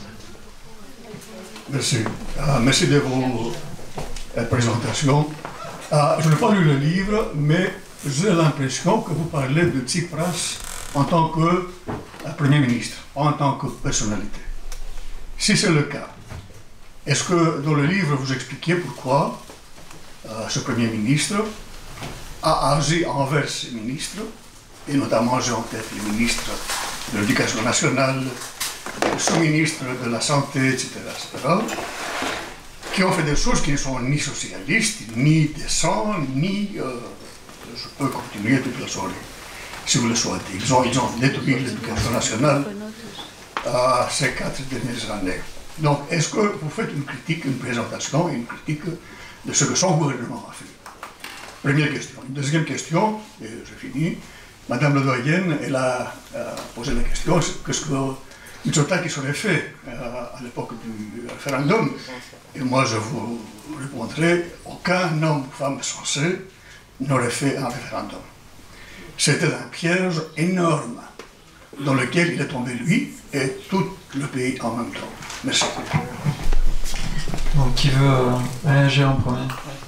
Merci. Uh, merci de vos uh, présentations. Uh, je n'ai pas lu le livre, mais j'ai l'impression que vous parlez de Tsipras en tant que uh, Premier ministre, en tant que personnalité. Si c'est le cas, est-ce que dans le livre vous expliquez pourquoi uh, ce Premier ministre a agi envers ses ministres, et notamment j'ai en tête les ministres de l'Éducation nationale, le sous-ministre de la Santé, et cetera, et cetera, qui ont fait des choses qui ne sont ni socialistes, ni décents, ni... Euh, je peux continuer toute la soirée, si vous le souhaitez. Ils ont, ils ont détruit l'éducation nationale euh, ces quatre dernières années. Donc, est-ce que vous faites une critique, une présentation, une critique de ce que son gouvernement a fait? Première question. Une deuxième question, et j'ai fini. Madame le doyenne, elle a euh, posé la question, qu'est-ce que Mitsotakis aurait fait euh, à l'époque du référendum? Et moi, je vous répondrai, aucun homme ou femme censé n'aurait fait un référendum. C'était un piège énorme dans lequel il est tombé lui et tout le pays en même temps. Merci. Donc, qui veut euh, réagir en premier?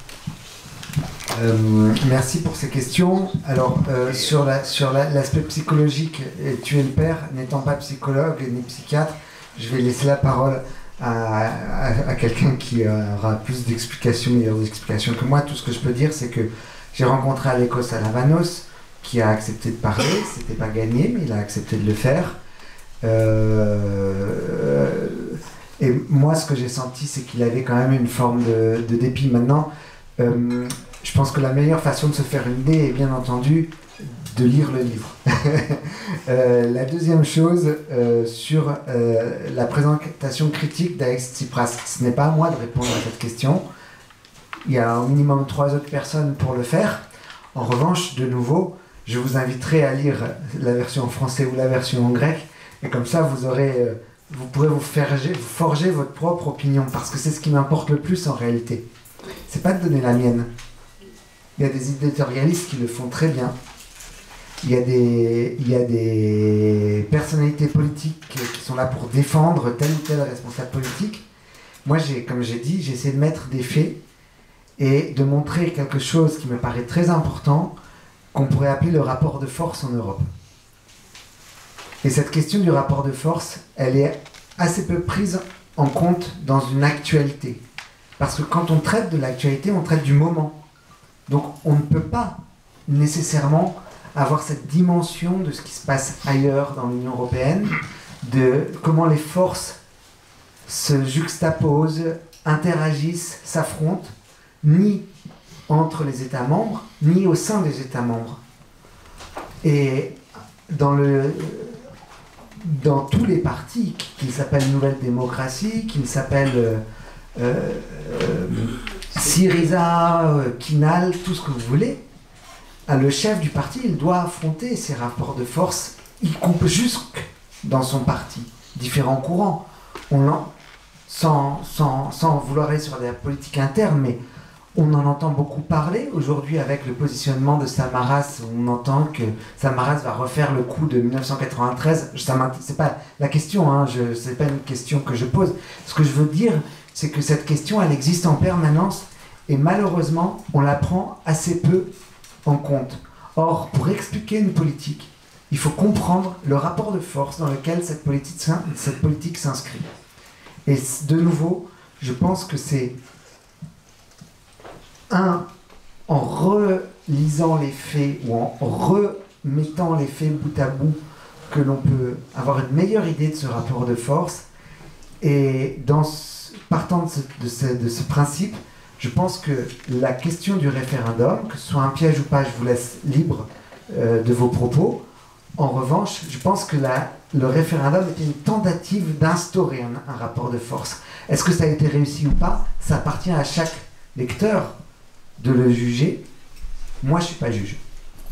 Euh, merci pour ces questions. Alors, euh, sur la, sur la, l'aspect psychologique, et tuer le père, n'étant pas psychologue ni psychiatre, je vais laisser la parole à, à, à quelqu'un qui aura plus d'explications, meilleures explications que moi. Tout ce que je peux dire, c'est que j'ai rencontré Alekos Alavanos, qui a accepté de parler. C'était pas gagné, mais il a accepté de le faire. Euh, et moi, ce que j'ai senti, c'est qu'il avait quand même une forme de, de dépit. Maintenant, euh, je pense que la meilleure façon de se faire une idée est bien entendu de lire le livre. euh, la deuxième chose, euh, sur euh, la présentation critique d'Alex Tsipras. Ce n'est pas à moi de répondre à cette question. Il y a un minimum trois autres personnes pour le faire. En revanche, de nouveau, je vous inviterai à lire la version en français ou la version en grec. Et comme ça, vous aurez, euh, vous pourrez vous, faire, vous forger votre propre opinion. Parce que c'est ce qui m'importe le plus en réalité. C'est pas de donner la mienne. Il y a des éditorialistes qui le font très bien. Il y a des, il y a des personnalités politiques qui sont là pour défendre tel ou tel responsable politique. Moi, j'ai, comme j'ai dit, j'ai essayé de mettre des faits et de montrer quelque chose qui me paraît très important, qu'on pourrait appeler le rapport de force en Europe. Et cette question du rapport de force, elle est assez peu prise en compte dans une actualité. Parce que quand on traite de l'actualité, on traite du moment. Donc on ne peut pas nécessairement avoir cette dimension de ce qui se passe ailleurs dans l'Union européenne, de comment les forces se juxtaposent, interagissent, s'affrontent, ni entre les États membres, ni au sein des États membres. Et dans, le, dans tous les partis, qu'ils s'appellent Nouvelle Démocratie, qu'ils s'appellent euh, euh, Syriza, euh, Kinal, tout ce que vous voulez, le chef du parti, il doit affronter ces rapports de force, y compris jusque dans son parti, différents courants. On en, sans, sans, sans vouloir aller sur la politique interne, mais on en entend beaucoup parler. Aujourd'hui, avec le positionnement de Samaras, on entend que Samaras va refaire le coup de mille neuf cent quatre-vingt-treize. Ce n'est pas la question, hein, ce n'est pas une question que je pose. Ce que je veux dire, c'est que cette question, elle existe en permanence, et malheureusement, on la prend assez peu en compte. Or, pour expliquer une politique, il faut comprendre le rapport de force dans lequel cette politique, cette politique s'inscrit. Et de nouveau, je pense que c'est un, en relisant les faits ou en remettant les faits bout à bout, que l'on peut avoir une meilleure idée de ce rapport de force. Et dans ce, partant de ce, de ce, de ce principe, je pense que la question du référendum, que ce soit un piège ou pas, je vous laisse libre euh, de vos propos. En revanche, je pense que la, le référendum est une tentative d'instaurer un, un rapport de force. Est-ce que ça a été réussi ou pas? Ça appartient à chaque lecteur de le juger. Moi, je ne suis pas juge.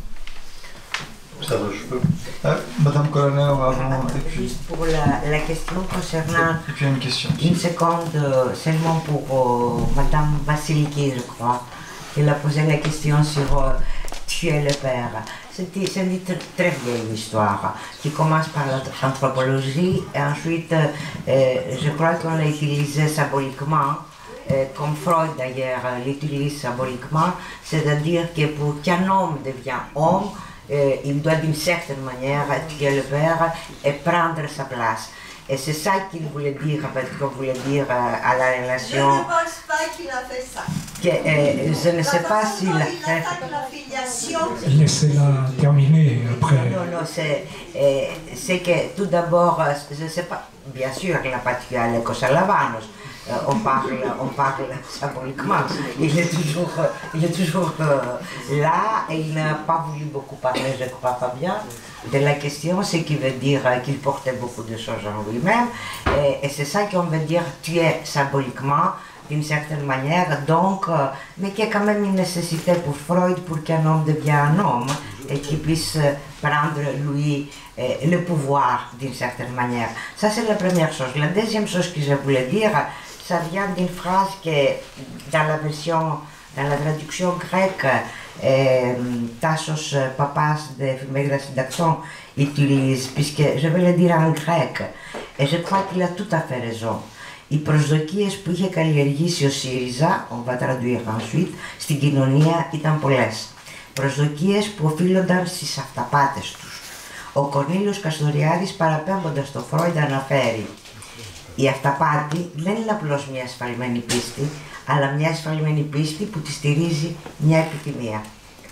Ça va, je peux. Euh, Madame Colonel, on va vraiment... Juste pour la, la question concernant... Et puis une question. Une seconde, euh, seulement pour euh, Madame Vasiliki, je crois. Elle a posé la question sur euh, Tu es le père. C'est une très vieille histoire qui commence par l'anthropologie et ensuite, euh, je crois qu'on l'a utilisée symboliquement. Euh, comme Freud d'ailleurs l'utilise symboliquement, c'est-à-dire que pour qu'un homme devienne homme, euh, il doit d'une certaine manière tuer le père et prendre sa place. Et c'est ça qu'il voulait dire, en fait, qu'on voulait dire euh, à la relation. Je ne pense pas qu'il a fait ça. Que, euh, je ne sais pas s'il a fait. La filiation. Laissez-la terminer après. Non, non, c'est euh, que tout d'abord, je ne sais pas, bien sûr, il n'a pas tué Alekos Alavanos. Euh, on parle, on parle symboliquement. Il est toujours, il est toujours euh, là et il n'a pas voulu beaucoup parler, je crois, Fabien, de la question, ce qui veut dire qu'il portait beaucoup de choses en lui-même. Et, et c'est ça qu'on veut dire tuer symboliquement, d'une certaine manière, donc, euh, mais qui est quand même une nécessité pour Freud pour qu'un homme devienne un homme et qu'il puisse prendre, lui, euh, le pouvoir d'une certaine manière. Ça, c'est la première chose. La deuxième chose que je voulais dire, ça vient d'une phrase que dans la version, dans la traduction grecque, euh, Tassos Papas de Εφημερίδα Συντακτών utilise, puisque je vais le dire en grec, et je crois qu'il a tout à fait raison. Οι προσδοκίες που είχε καλλιεργήσει ο ΣΥΡΙΖΑ, on va traduire ensuite, στην κοινωνία ήταν πολλές. Προσδοκίες που οφείλονταν στις αυταπάτες τους. Ο Κορνήλιος Καστοριάδης, παραπέμποντας το Φρόιντ, αναφέρει η αυταπάτη δεν είναι απλώς μια ασφαλμένη πίστη, αλλά μια ασφαλμένη πίστη που τη στηρίζει μια επιθυμία.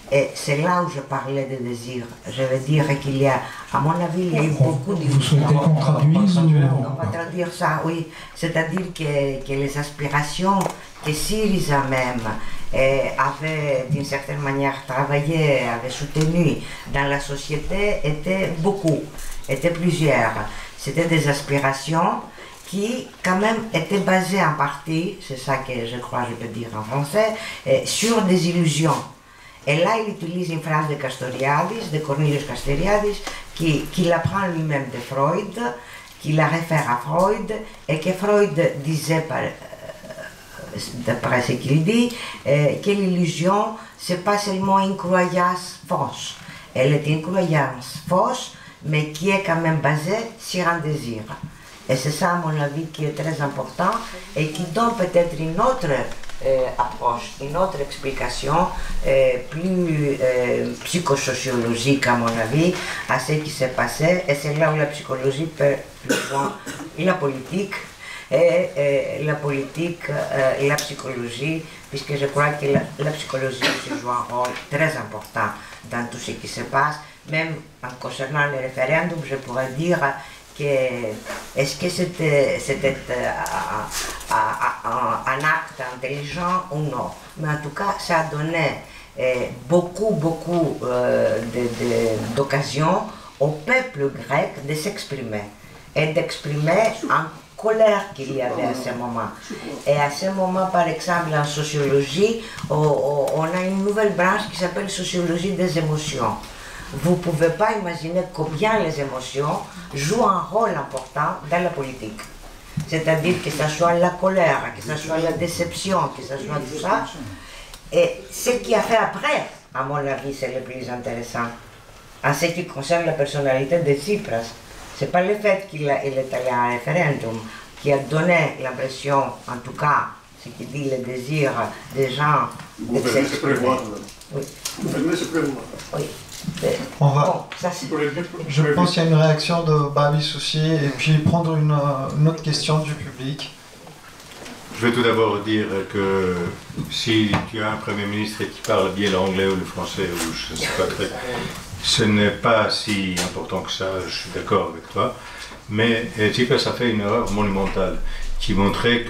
Et c'est là où je parlais de désir. Je veux dire qu'il y a, à mon avis, il y a eu beaucoup de... Vous souhaitez qu'on traduise ou... On va traduire ça, oui. C'est-à-dire que, que les aspirations que Syriza même eh, avait, d'une certaine manière, travaillé, avait soutenu dans la société étaient beaucoup, étaient plusieurs. C'était des aspirations qui, quand même, étaient basées en partie, c'est ça que je crois je peux dire en français, eh, sur des illusions. Et là, il utilise une phrase de Castoriadis, de Cornelius Castoriadis, qui, qui la prend lui-même de Freud, qui la réfère à Freud, et que Freud disait, par, euh, d'après ce qu'il dit, euh, que l'illusion, c'est pas seulement une croyance fausse. Elle est une croyance fausse, mais qui est quand même basée sur un désir. Et c'est ça, à mon avis, qui est très important, et qui donne peut-être une autre Euh, approche, une autre explication euh, plus euh, psychosociologique à mon avis à ce qui s'est passé, et c'est là où la psychologie peut rejoindre la politique et, et la politique euh, et la psychologie, puisque je crois que la, la psychologie aussi joue un rôle très important dans tout ce qui se passe, même en concernant le référendum, je pourrais dire est-ce que c'était euh, un acte intelligent ou non. Mais en tout cas, ça a donné euh, beaucoup, beaucoup euh, d'occasions au peuple grec de s'exprimer et d'exprimer en colère qu'il y avait à ce moment. Et à ce moment, par exemple, en sociologie, on, on a une nouvelle branche qui s'appelle sociologie des émotions. Vous ne pouvez pas imaginer combien les émotions jouent un rôle important dans la politique. C'est-à-dire que ce soit la colère, que ce soit la déception, que ce soit tout ça. Et ce qu'il a fait après, à mon avis, c'est le plus intéressant. En ce qui concerne la personnalité de Tsipras, ce n'est pas le fait qu'il est allé à un référendum qui a donné l'impression, en tout cas, ce qui dit le désir des gens de s'exprimer. Oui. Oui. On va. Bon, je pense qu'il y a une réaction de Babis aussi, et puis prendre une, une autre question du public. Je vais tout d'abord dire que si tu as un Premier ministre qui parle bien l'anglais ou le français, ou je ne sais pas très, ce n'est pas si important que ça, je suis d'accord avec toi, mais Tsipras a fait une erreur monumentale qui montrait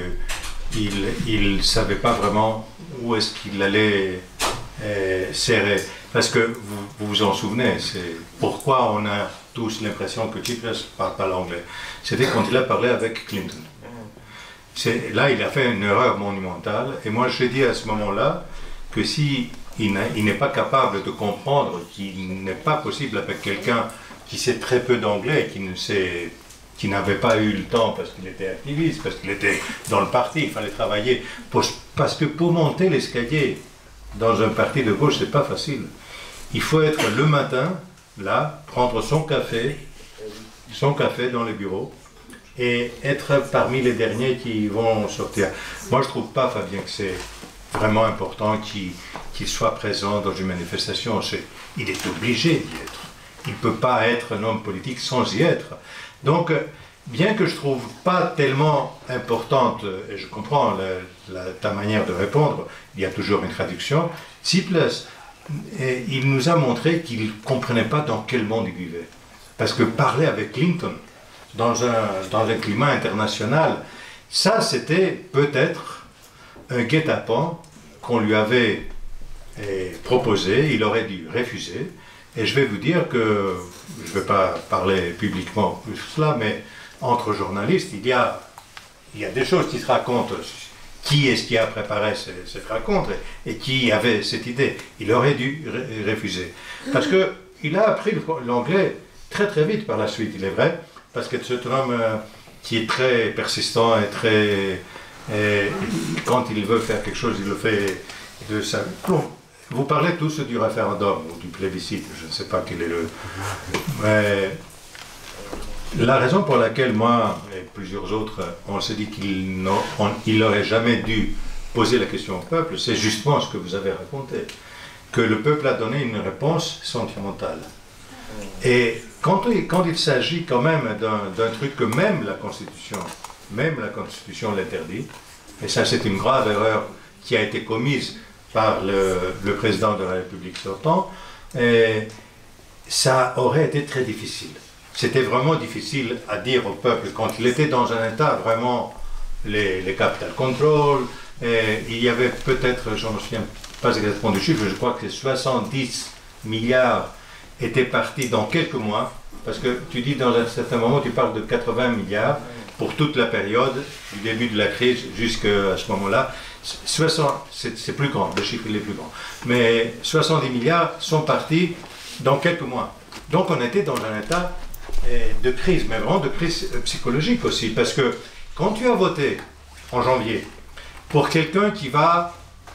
qu'il ne savait pas vraiment où est-ce qu'il allait euh, serrer. Parce que vous, vous vous en souvenez, c'est pourquoi on a tous l'impression que Tsipras ne parle pas l'anglais. C'était quand il a parlé avec Clinton. Là, il a fait une erreur monumentale, et moi je dis à ce moment-là que si il n'est pas capable de comprendre qu'il n'est pas possible avec quelqu'un qui sait très peu d'anglais, qui ne sait, qui n'avait pas eu le temps parce qu'il était activiste, parce qu'il était dans le parti, il fallait travailler, pour, parce que pour monter l'escalier dans un parti de gauche, c'est pas facile. Il faut être le matin, là, prendre son café, son café dans le bureau, et être parmi les derniers qui vont sortir. Moi, je ne trouve pas, Fabien, que c'est vraiment important qu'il qu'il soit présent dans une manifestation. Il est obligé d'y être. Il ne peut pas être un homme politique sans y être. Donc, bien que je ne trouve pas tellement importante, et je comprends la, la, ta manière de répondre, il y a toujours une traduction, Tsipras, il nous a montré qu'il ne comprenait pas dans quel monde il vivait. Parce que parler avec Clinton, dans un, dans un climat international, ça c'était peut-être un guet-apens qu'on lui avait eh, proposé, il aurait dû refuser. Et je vais vous dire que, je ne vais pas parler publiquement plus que cela, mais entre journalistes, il y a, il y a des choses qui se racontent. Qui est-ce qui a préparé cette, cette rencontre et, et qui avait cette idée? Il aurait dû re refuser. Parce qu'il a appris l'anglais très très vite par la suite, il est vrai, parce que c'est un homme euh, qui est très persistant et très... Et quand il veut faire quelque chose, il le fait de sa... Vous parlez tous du référendum ou du plébiscite, je ne sais pas quel est le... Mais la raison pour laquelle moi et plusieurs autres, on s'est dit qu'il n'aurait jamais dû poser la question au peuple, c'est justement ce que vous avez raconté, que le peuple a donné une réponse sentimentale. Et quand il, quand il s'agit quand même d'un truc que même la Constitution, même la Constitution l'interdit, et ça c'est une grave erreur qui a été commise par le, le président de la République sortant, et ça aurait été très difficile. C'était vraiment difficile à dire au peuple quand il était dans un état vraiment, les, les capital control, et il y avait peut-être, je ne me souviens pas exactement du chiffre, je crois que soixante-dix milliards étaient partis dans quelques mois, parce que tu dis dans un certain moment, tu parles de quatre-vingts milliards pour toute la période, du début de la crise jusqu'à ce moment-là. C'est plus grand, le chiffre il est plus grand. Mais soixante-dix milliards sont partis dans quelques mois. Donc on était dans un état de crise, mais vraiment de crise psychologique aussi, parce que quand tu as voté en janvier pour quelqu'un qui va,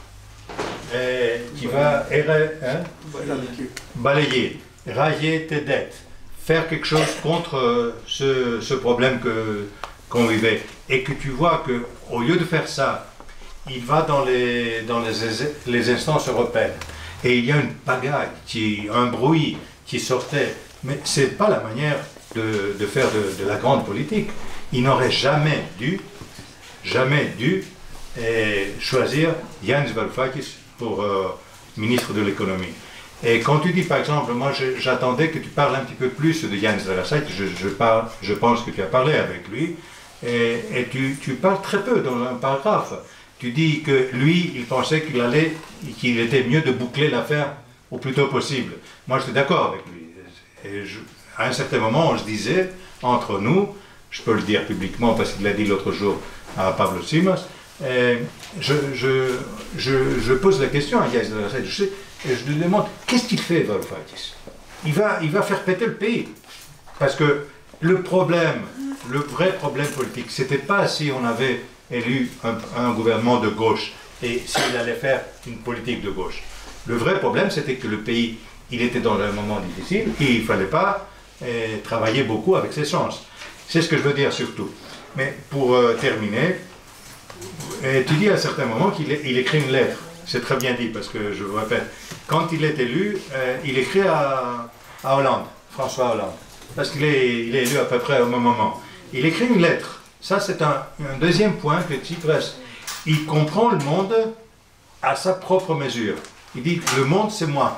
euh, qui va hein, balayer, railler tes dettes, faire quelque chose contre ce, ce problème que, qu'on vivait, et que tu vois qu'au lieu de faire ça, il va dans les, dans les, les instances européennes, et il y a une pagaille, qui, un bruit qui sortait, mais ce n'est pas la manière de, de faire de, de la grande politique. Il n'aurait jamais dû, jamais dû eh, choisir Jens Varoufakis pour euh, ministre de l'économie. Et quand tu dis par exemple, moi j'attendais que tu parles un petit peu plus de Jens Varoufakis, je, je, parle, je pense que tu as parlé avec lui, et, et tu, tu parles très peu dans un paragraphe. Tu dis que lui, il pensait qu'il allait, qu'il était mieux de boucler l'affaire au plus tôt possible. Moi j'étais d'accord avec lui. Et je, à un certain moment, on se disait, entre nous, je peux le dire publiquement parce qu'il l'a dit l'autre jour à Pablo Simas, et je, je, je, je pose la question à Jens Varoufakis et je lui demande, qu'est-ce qu'il fait, Varoufakis? il va, il va faire péter le pays. Parce que le problème, le vrai problème politique, c'était pas si on avait élu un, un gouvernement de gauche et s'il allait faire une politique de gauche. Le vrai problème, c'était que le pays, il était dans un moment difficile et il ne fallait pas eh, travailler beaucoup avec ses sens. C'est ce que je veux dire surtout. Mais pour euh, terminer, eh, tu dis à un certain moment qu'il il écrit une lettre. C'est très bien dit parce que je vous répète, quand il est élu, eh, il écrit à, à Hollande, François Hollande, parce qu'il est, il est élu à peu près au même moment. Il écrit une lettre. Ça, c'est un, un deuxième point que Tsipras, il comprend le monde à sa propre mesure. Il dit, le monde, c'est moi.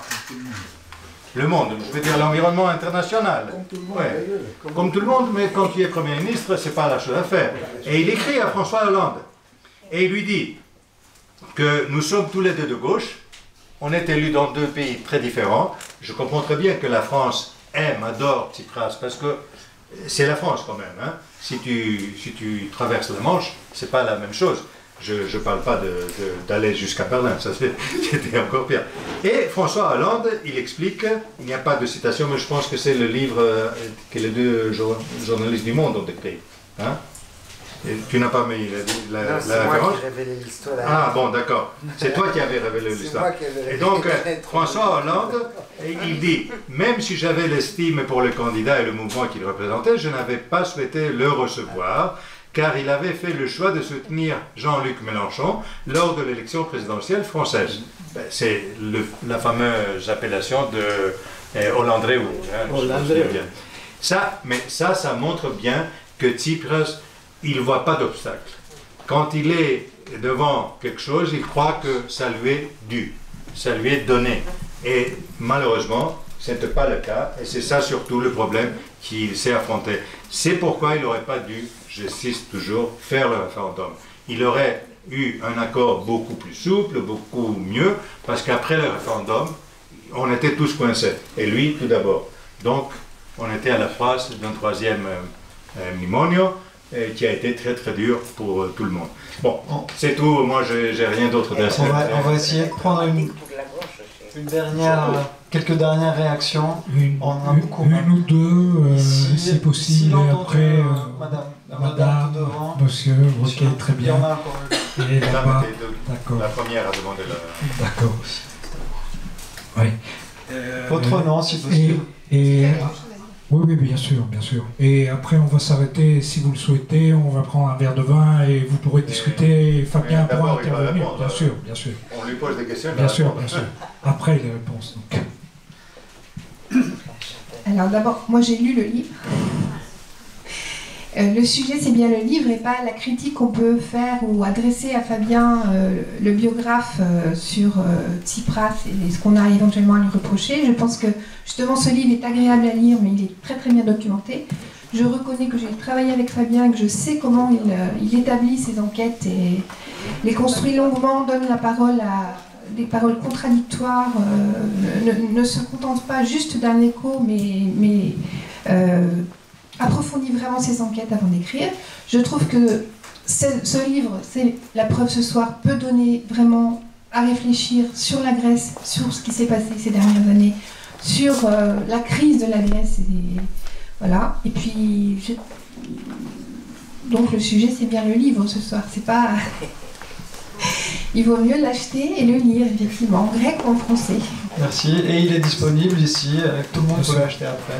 Le monde, je veux dire l'environnement international. Comme tout le monde, ouais. comme, Comme tout le monde, mais quand tu es Premier ministre, c'est pas la chose à faire. Et il écrit à François Hollande, et il lui dit que nous sommes tous les deux de gauche, on est élus dans deux pays très différents. Je comprends très bien que la France aime, adore Tsipras, parce que c'est la France quand même. Hein. Si, tu, si tu traverses la Manche, c'est pas la même chose. Je ne parle pas d'aller jusqu'à Berlin, ça c'était encore pire. Et François Hollande, il explique, il n'y a pas de citation, mais je pense que c'est le livre euh, que les deux jour, journalistes du Monde ont écrit. Hein? Et tu n'as pas mis la, la, non, la référence? C'est moi qui ai révélé l'histoire. Ah bon, d'accord. C'est toi qui avais révélé l'histoire. Et donc, François Hollande, il dit, même si j'avais l'estime pour le candidat et le mouvement qu'il représentait, je n'avais pas souhaité le recevoir, car il avait fait le choix de soutenir Jean-Luc Mélenchon lors de l'élection présidentielle française. Ben, c'est la fameuse appellation de eh, Hollandreu. Hein, ça, mais ça, ça montre bien que Tsipras, il ne voit pas d'obstacle. Quand il est devant quelque chose, il croit que ça lui est dû, ça lui est donné. Et malheureusement, ce n'était pas le cas, et c'est ça surtout le problème qu'il s'est affronté. C'est pourquoi il n'aurait pas dû, j'insiste toujours, faire le référendum. Il aurait eu un accord beaucoup plus souple, beaucoup mieux, parce qu'après le référendum, on était tous coincés, et lui tout d'abord. Donc, on était à la face d'un troisième euh, mnimonio, euh, qui a été très très dur pour euh, tout le monde. Bon, c'est tout, moi j'ai rien d'autre à dire. On va, on va essayer de prendre une, une dernière, euh, quelques dernières réactions. Une, on a une, beaucoup une ou deux, euh, si, si possible, si et après, euh, madame, la madame, madame tout devant, monsieur, ok, très bien. Et là-bas, d'accord. La première à demander la... D'accord. Oui. Euh, Votre nom, si possible. Et, et, oui, oui, bien sûr, bien sûr. Et après, on va s'arrêter, si vous le souhaitez, on va prendre un verre de vin et vous pourrez discuter. Et Fabien pourra intervenir, répondre, bien sûr, bien sûr. On lui pose des questions. Bien sûr, bien sûr. Après les réponses. Donc. Alors d'abord, moi j'ai lu le livre. Euh, le sujet, c'est bien le livre et pas la critique qu'on peut faire ou adresser à Fabien, euh, le biographe, euh, sur euh, Tsipras et ce qu'on a éventuellement à lui reprocher. Je pense que justement ce livre est agréable à lire, mais il est très très bien documenté. Je reconnais que j'ai travaillé avec Fabien, que je sais comment il, euh, il établit ses enquêtes et les construit longuement, donne la parole à des paroles contradictoires, euh, ne, ne se contente pas juste d'un écho, mais... mais euh, approfondit vraiment ses enquêtes avant d'écrire. Je trouve que ce livre, c'est la preuve ce soir, peut donner vraiment à réfléchir sur la Grèce, sur ce qui s'est passé ces dernières années, sur euh, la crise de la Grèce. Et, voilà. Et puis, je... donc le sujet, c'est bien le livre ce soir. C'est pas... Il vaut mieux l'acheter et le lire, effectivement, en grec ou en français. Merci. Et il est disponible ici. Tout le monde peut l'acheter après.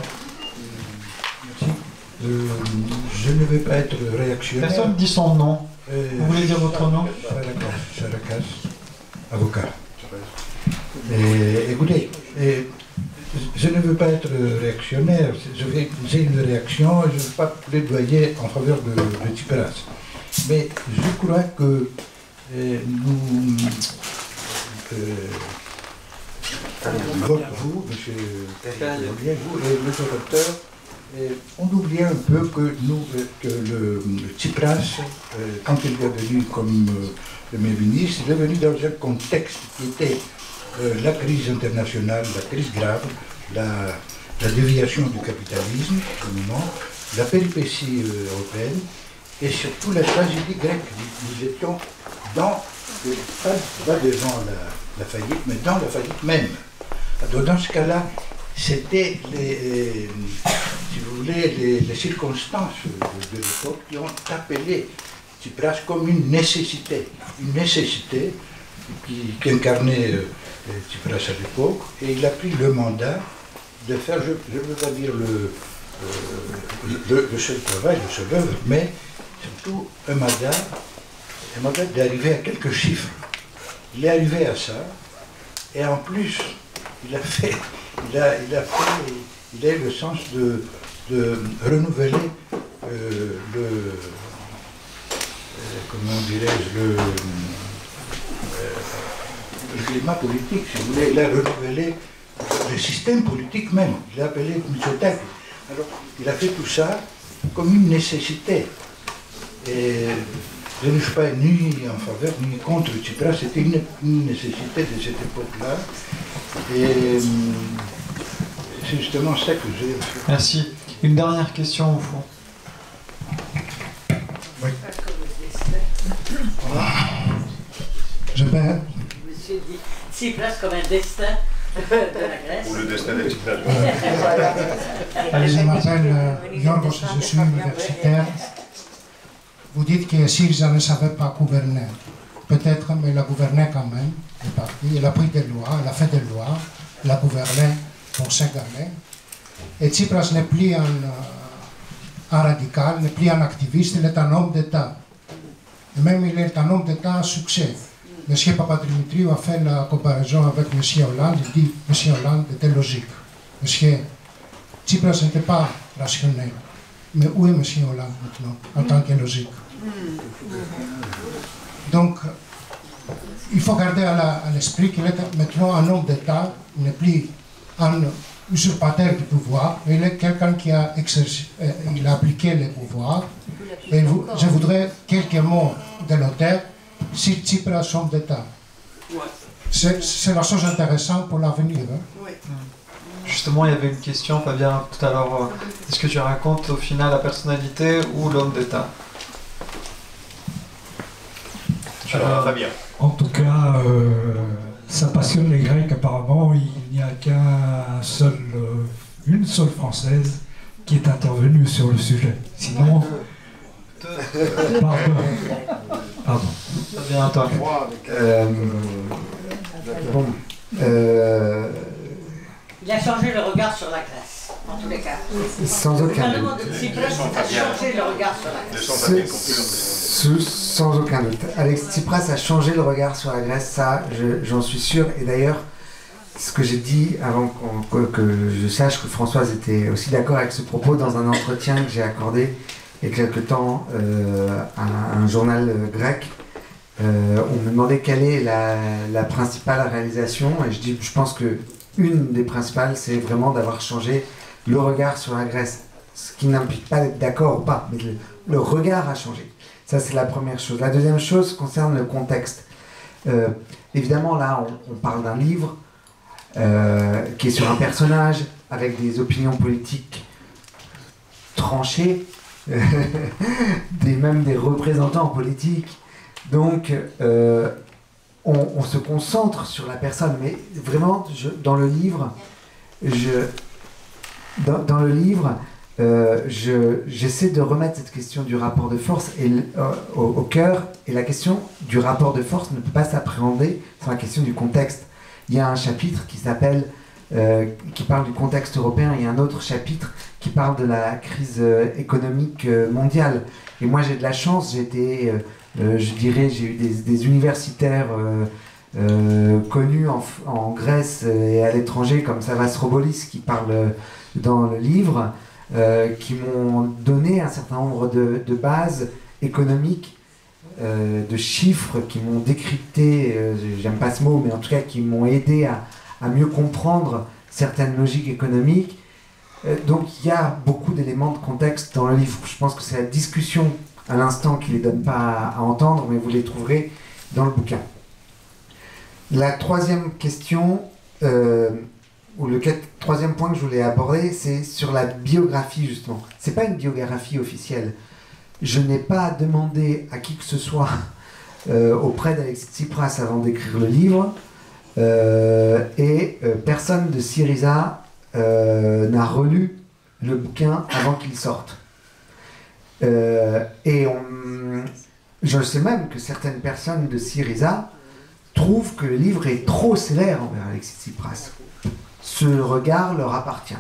Euh, je ne vais pas être réactionnaire. Personne dit son nom. Euh, Vous voulez dire votre nom? Charakas, avocat. Et, écoutez, et, je ne veux pas être réactionnaire. J'ai une réaction, je ne veux pas plaidoyer en faveur de, de Tsipras. Mais je crois que euh, nous, euh, vous, monsieur Olivier, vous et le docteur, Et on oublie un peu que, nous, que le, le Tsipras, euh, quand il est venu comme euh, Premier ministre, il est venu dans un contexte qui était euh, la crise internationale, la crise grave, la, la déviation du capitalisme, communément, la péripétie euh, européenne, et surtout la tragédie grecque. Nous étions dans, pas, pas devant la, la faillite, mais dans la faillite même. Alors, dans ce cas-là, c'était les, si vous voulez, les, les circonstances de, de l'époque qui ont appelé Tsipras comme une nécessité, une nécessité qui, qui incarnait euh, Tsipras à l'époque, et il a pris le mandat de faire, je ne veux pas dire le, euh, le, le seul travail, le seul œuvre, mais surtout un mandat, un mandat d'arriver à quelques chiffres. Il est arrivé à ça, et en plus, il a fait... Il a, il, a fait, il a eu le sens de, de renouveler euh, le, euh, comment dirais-je, le, euh, le climat politique, si vous voulez. Il a renouvelé le système politique même. Il a appelé Mitsotakis. Alors, il a fait tout ça comme une nécessité. Et je ne suis pas ni en faveur ni contre Tsipras, c'était une, une nécessité de cette époque-là. Et c'est justement ça que j'ai fait. Merci. Une dernière question au fond. Oui. Je vais... Monsieur dit Tsipras comme un destin de la Grèce. Ou le destin de Tsipras. Je m'appelle Yorgos, je suis universitaire. Vous dites que Syriza ne savait pas gouverner. Peut-être, mais elle a gouverné quand même, le parti. Elle a pris des lois, elle a fait des lois, elle a gouverné pour cinq années. Et Tsipras n'est plus un, un radical, n'est plus un activiste, il est un homme d'État. Et même il est un homme d'État à succès. M. Papadimitriou a fait la comparaison avec M. Hollande, il dit M. Hollande était logique. M. Tsipras n'était pas rationnel. Mais où est M. Hollande maintenant, en tant que logique? Donc, il faut garder à l'esprit qu'il est maintenant un homme d'État, il n'est plus un usurpateur du pouvoir, mais il est quelqu'un qui a, exercé, euh, il a appliqué le pouvoir. Et vous, je voudrais quelques mots de l'auteur sur Tsipras, homme d'État. C'est la chose intéressante pour l'avenir. Hein. Justement, il y avait une question, Fabien, tout à l'heure. Est-ce que tu racontes au final la personnalité ou l'homme d'État? Alors, Fabien. En tout cas, euh, ça passionne les Grecs apparemment. Il n'y a qu'un seul, euh, une seule Française qui est intervenue sur le sujet. Sinon, euh, pardon. Pardon. Fabien, toi. Euh, bon. Euh, Il a changé le regard sur la Grèce, en tous les cas. Sans aucun doute. Le gouvernement de Tsipras a changé le regard sur la Grèce. Sans aucun doute. Alex Tsipras a changé le regard sur la Grèce, ça, j'en suis sûr. Et d'ailleurs, ce que j'ai dit avant qu que, que je sache que Françoise était aussi d'accord avec ce propos dans un entretien que j'ai accordé il y a quelque temps euh, un, un journal grec. Euh, on me demandait quelle est la, la principale réalisation, et je dis, je pense que une des principales, c'est vraiment d'avoir changé le regard sur la Grèce. Ce qui n'implique pas d'être d'accord ou pas, mais le, le regard a changé. Ça, c'est la première chose. La deuxième chose concerne le contexte. Euh, évidemment, là, on, on parle d'un livre euh, qui est sur un personnage avec des opinions politiques tranchées, des, même des représentants politiques. Donc, euh, on, on se concentre sur la personne, mais vraiment, je, dans le livre, je, dans, dans le livre, euh, je, j'essaie de remettre cette question du rapport de force et, euh, au, au cœur, et la question du rapport de force ne peut pas s'appréhender sans la question du contexte. Il y a un chapitre qui s'appelle, euh, qui parle du contexte européen, et un autre chapitre qui parle de la crise euh, économique euh, mondiale. Et moi, j'ai de la chance, j'ai été... Euh, Euh, je dirais, j'ai eu des, des universitaires euh, euh, connus en, en Grèce et à l'étranger, comme Savas Robolis, qui parle dans le livre, euh, qui m'ont donné un certain nombre de, de bases économiques, euh, de chiffres, qui m'ont décrypté, euh, j'aime pas ce mot, mais en tout cas qui m'ont aidé à, à mieux comprendre certaines logiques économiques. Euh, donc il y a beaucoup d'éléments de contexte dans le livre. Je pense que c'est la discussion à l'instant qui ne les donne pas à, à entendre, mais vous les trouverez dans le bouquin. La troisième question, euh, ou le quatre, troisième point que je voulais aborder, c'est sur la biographie, justement. Ce n'est pas une biographie officielle. Je n'ai pas demandé à qui que ce soit euh, auprès d'Alexis Tsipras avant d'écrire le livre, euh, et euh, personne de Syriza euh, n'a relu le bouquin avant qu'il sorte. Euh, et on, je sais même que certaines personnes de Syriza trouvent que le livre est trop sévère envers Alexis Tsipras. Ce regard leur appartient.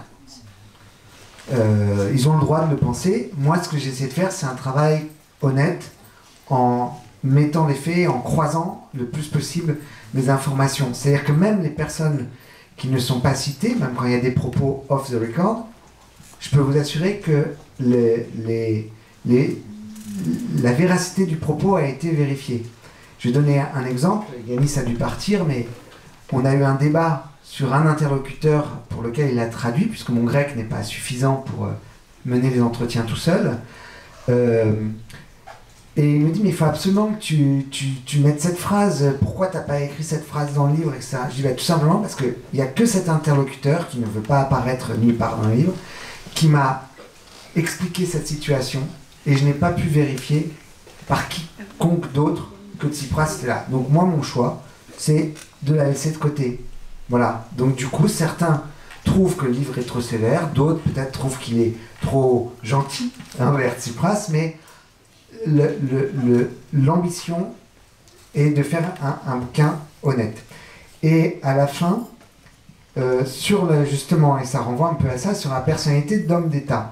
Euh, ils ont le droit de le penser. Moi, ce que j'essaie de faire, c'est un travail honnête, en mettant les faits, en croisant le plus possible les informations. C'est-à-dire que même les personnes qui ne sont pas citées, même quand il y a des propos off the record, je peux vous assurer que les... les Les, la véracité du propos a été vérifiée. Je vais donner un exemple. Yanis a dû partir, mais on a eu un débat sur un interlocuteur pour lequel il a traduit, puisque mon grec n'est pas suffisant pour mener les entretiens tout seul. Euh, et il me dit, mais il faut absolument que tu, tu, tu mettes cette phrase. Pourquoi tu n'as pas écrit cette phrase dans le livre, et cetera. Je dis, bah, tout simplement parce qu'il n'y a que cet interlocuteur qui ne veut pas apparaître nulle part dans le livre, qui m'a expliqué cette situation. Et je n'ai pas pu vérifier par quiconque d'autre que Tsipras était là. Donc moi, mon choix, c'est de la laisser de côté. Voilà. Donc du coup, certains trouvent que le livre est trop sévère, d'autres peut-être trouvent qu'il est trop gentil envers Tsipras, mais le, le, le, l'ambition est de faire un, un bouquin honnête. Et à la fin, euh, sur le, justement, et ça renvoie un peu à ça, sur la personnalité d'homme d'État.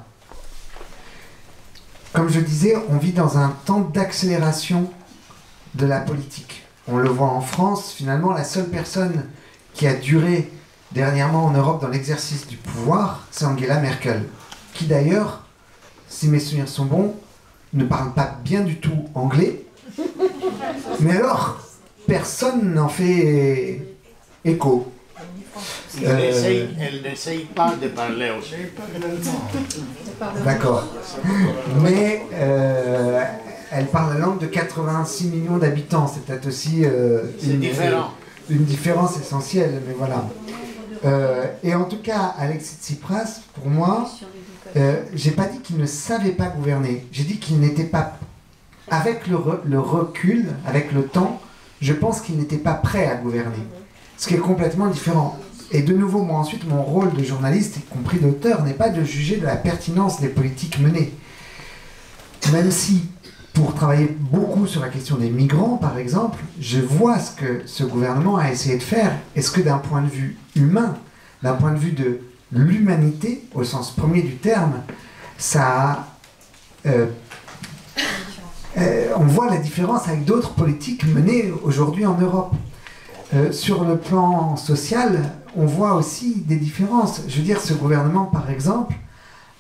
Comme je disais, on vit dans un temps d'accélération de la politique. On le voit en France, finalement, la seule personne qui a duré dernièrement en Europe dans l'exercice du pouvoir, c'est Angela Merkel, qui d'ailleurs, si mes souvenirs sont bons, ne parle pas bien du tout anglais, mais alors, personne n'en fait écho. Elle Euh, n'essaye, elle n'essaye pas de parler aussi. D'accord. Mais euh, elle parle la langue de quatre-vingt-six millions d'habitants. C'est peut-être aussi euh, une, différent. une différence essentielle, mais voilà. Euh, et en tout cas, Alexis Tsipras, pour moi, euh, j'ai pas dit qu'il ne savait pas gouverner. J'ai dit qu'il n'était pas, avec le, re, le recul, avec le temps, je pense qu'il n'était pas prêt à gouverner. Ce qui est complètement différent. Et de nouveau, moi ensuite, mon rôle de journaliste, y compris d'auteur, n'est pas de juger de la pertinence des politiques menées. Même si, pour travailler beaucoup sur la question des migrants, par exemple, je vois ce que ce gouvernement a essayé de faire. Est-ce que d'un point de vue humain, d'un point de vue de l'humanité, au sens premier du terme, ça a... Euh, euh, on voit la différence avec d'autres politiques menées aujourd'hui en Europe. Euh, sur le plan social, on voit aussi des différences. Je veux dire, ce gouvernement, par exemple,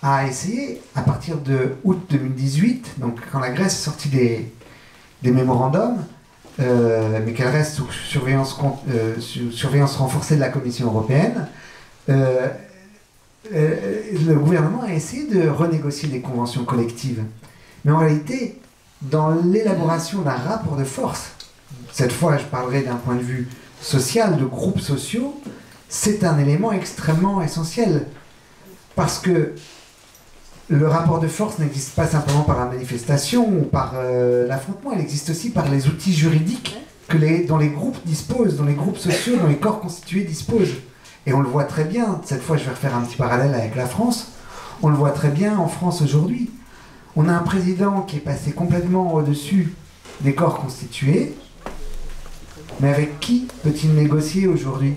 a essayé, à partir de août deux mille dix-huit, donc quand la Grèce est sortie des, des mémorandums, euh, mais qu'elle reste sous surveillance, euh, sous surveillance renforcée de la Commission européenne, euh, euh, le gouvernement a essayé de renégocier des conventions collectives. Mais en réalité, dans l'élaboration d'un rapport de force, cette fois je parlerai d'un point de vue social, de groupes sociaux, c'est un élément extrêmement essentiel. Parce que le rapport de force n'existe pas simplement par la manifestation ou par euh, l'affrontement, il existe aussi par les outils juridiques que les, dont les groupes disposent, dont les groupes sociaux, dont les corps constitués disposent. Et on le voit très bien, cette fois je vais refaire un petit parallèle avec la France, on le voit très bien en France aujourd'hui. On a un président qui est passé complètement au-dessus des corps constitués, mais avec qui peut-il négocier aujourd'hui?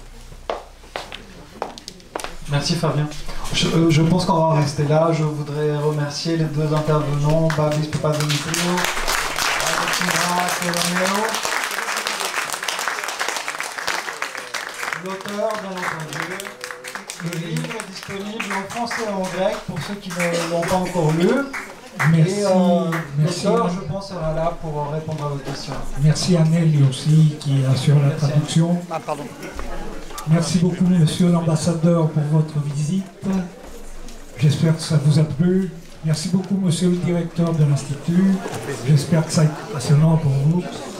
Merci Fabien. Je, euh, je pense qu'on va en rester là. Je voudrais remercier les deux intervenants, Babis Papademitrio, Alexandra Colomeo, l'auteur, bien entendu. Le livre est disponible en français et en grec pour ceux qui ne l'ont pas encore lu. Merci, et euh, merci. l'auteur, je pense, sera là pour répondre à vos questions. Merci à Nelly aussi qui assure la traduction. Ah, pardon. Merci beaucoup, monsieur l'ambassadeur, pour votre visite. J'espère que ça vous a plu. Merci beaucoup, monsieur le directeur de l'Institut. J'espère que ça a été passionnant pour vous.